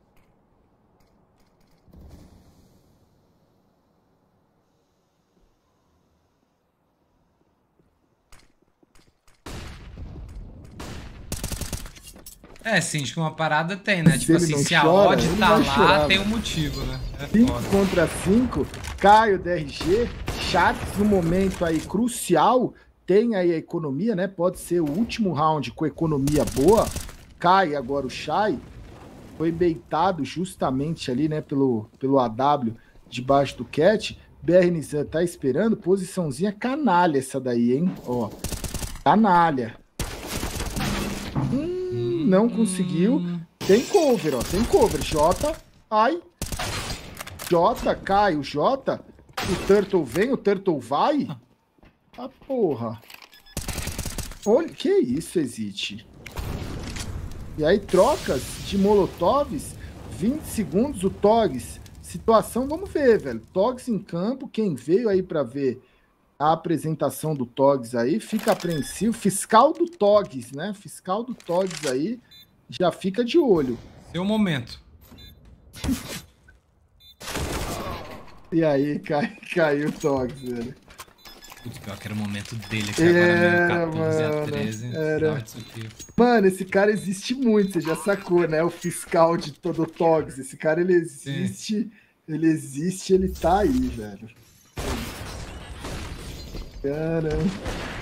Sim, acho que uma parada tem, né? Tipo assim, se a odd tá lá, tem um motivo, né? 5 contra 5, Caio, DRG, Sharks no momento aí crucial, tem aí a economia, né? Pode ser o último round com economia boa. Cai agora o Shai, foi beitado justamente ali, né? Pelo AW debaixo do Cat. BR Nizam tá esperando, posiçãozinha canalha essa daí, hein? Ó, canalha. Não conseguiu. Tem cover, ó. Tem cover. J. Ai. J. Cai. O J. O Turtle vem. O Turtle vai. Ah, porra. Olha. Que isso, Exit? E aí, trocas de molotovs. 20 segundos. O Togs. Situação, vamos ver, velho. Togs em campo. Quem veio aí pra ver a apresentação do Togs aí, fica apreensivo. Fiscal do Togs, né? Fiscal do Togs aí já fica de olho. Seu momento. E aí, caiu o Togs, velho. Putz, pior que era o momento dele aqui agora, mesmo, 14 a 13. Era. Mano, esse cara existe muito, você já sacou, né? O fiscal de todo Togs. Esse cara, ele existe. Sim. Ele existe, ele tá aí, velho. Caramba.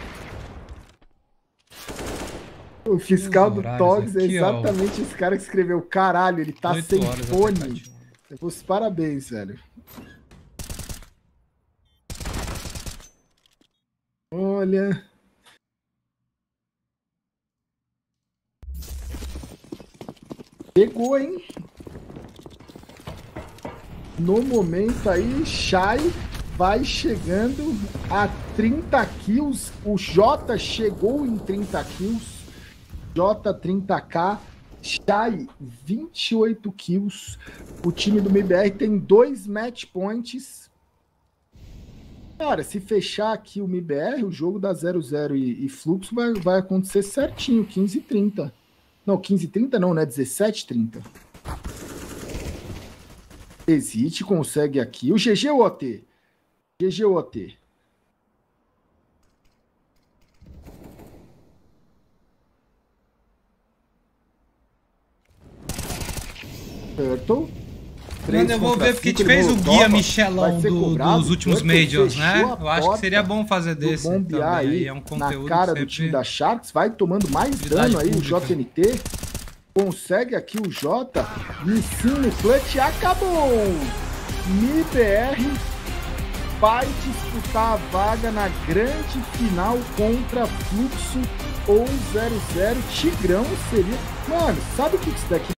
O fiscal do Togs é exatamente esse cara que escreveu. Caralho, ele tá sem fone. Os parabéns, velho. Olha. Pegou, hein? No momento aí, Shai vai chegando a 30 kills. O Jota chegou em 30 kills. Jota 30k. Shai 28 kills. O time do MIBR tem 2 match points. Cara, se fechar aqui o MIBR, o jogo da 0-0 e Fluxo vai acontecer certinho, 15h30. Não, 15h30 não, né? 17h30. Exit consegue aqui. O GGOT. GGOT. Turtle. Mano, eu vou ver porque a gente fez o guia Michelão dos últimos Majors, né? Eu acho que seria bom fazer desse também. Aí é um conteúdo na cara do time da Sharks. Vai tomando mais dano aí pública. O JNT. Consegue aqui o Jota. Missinho no clutch. Acabou! MIBR vai disputar a vaga na grande final contra Fluxo ou 0-0. Tigrão seria... Mano, sabe o que isso daqui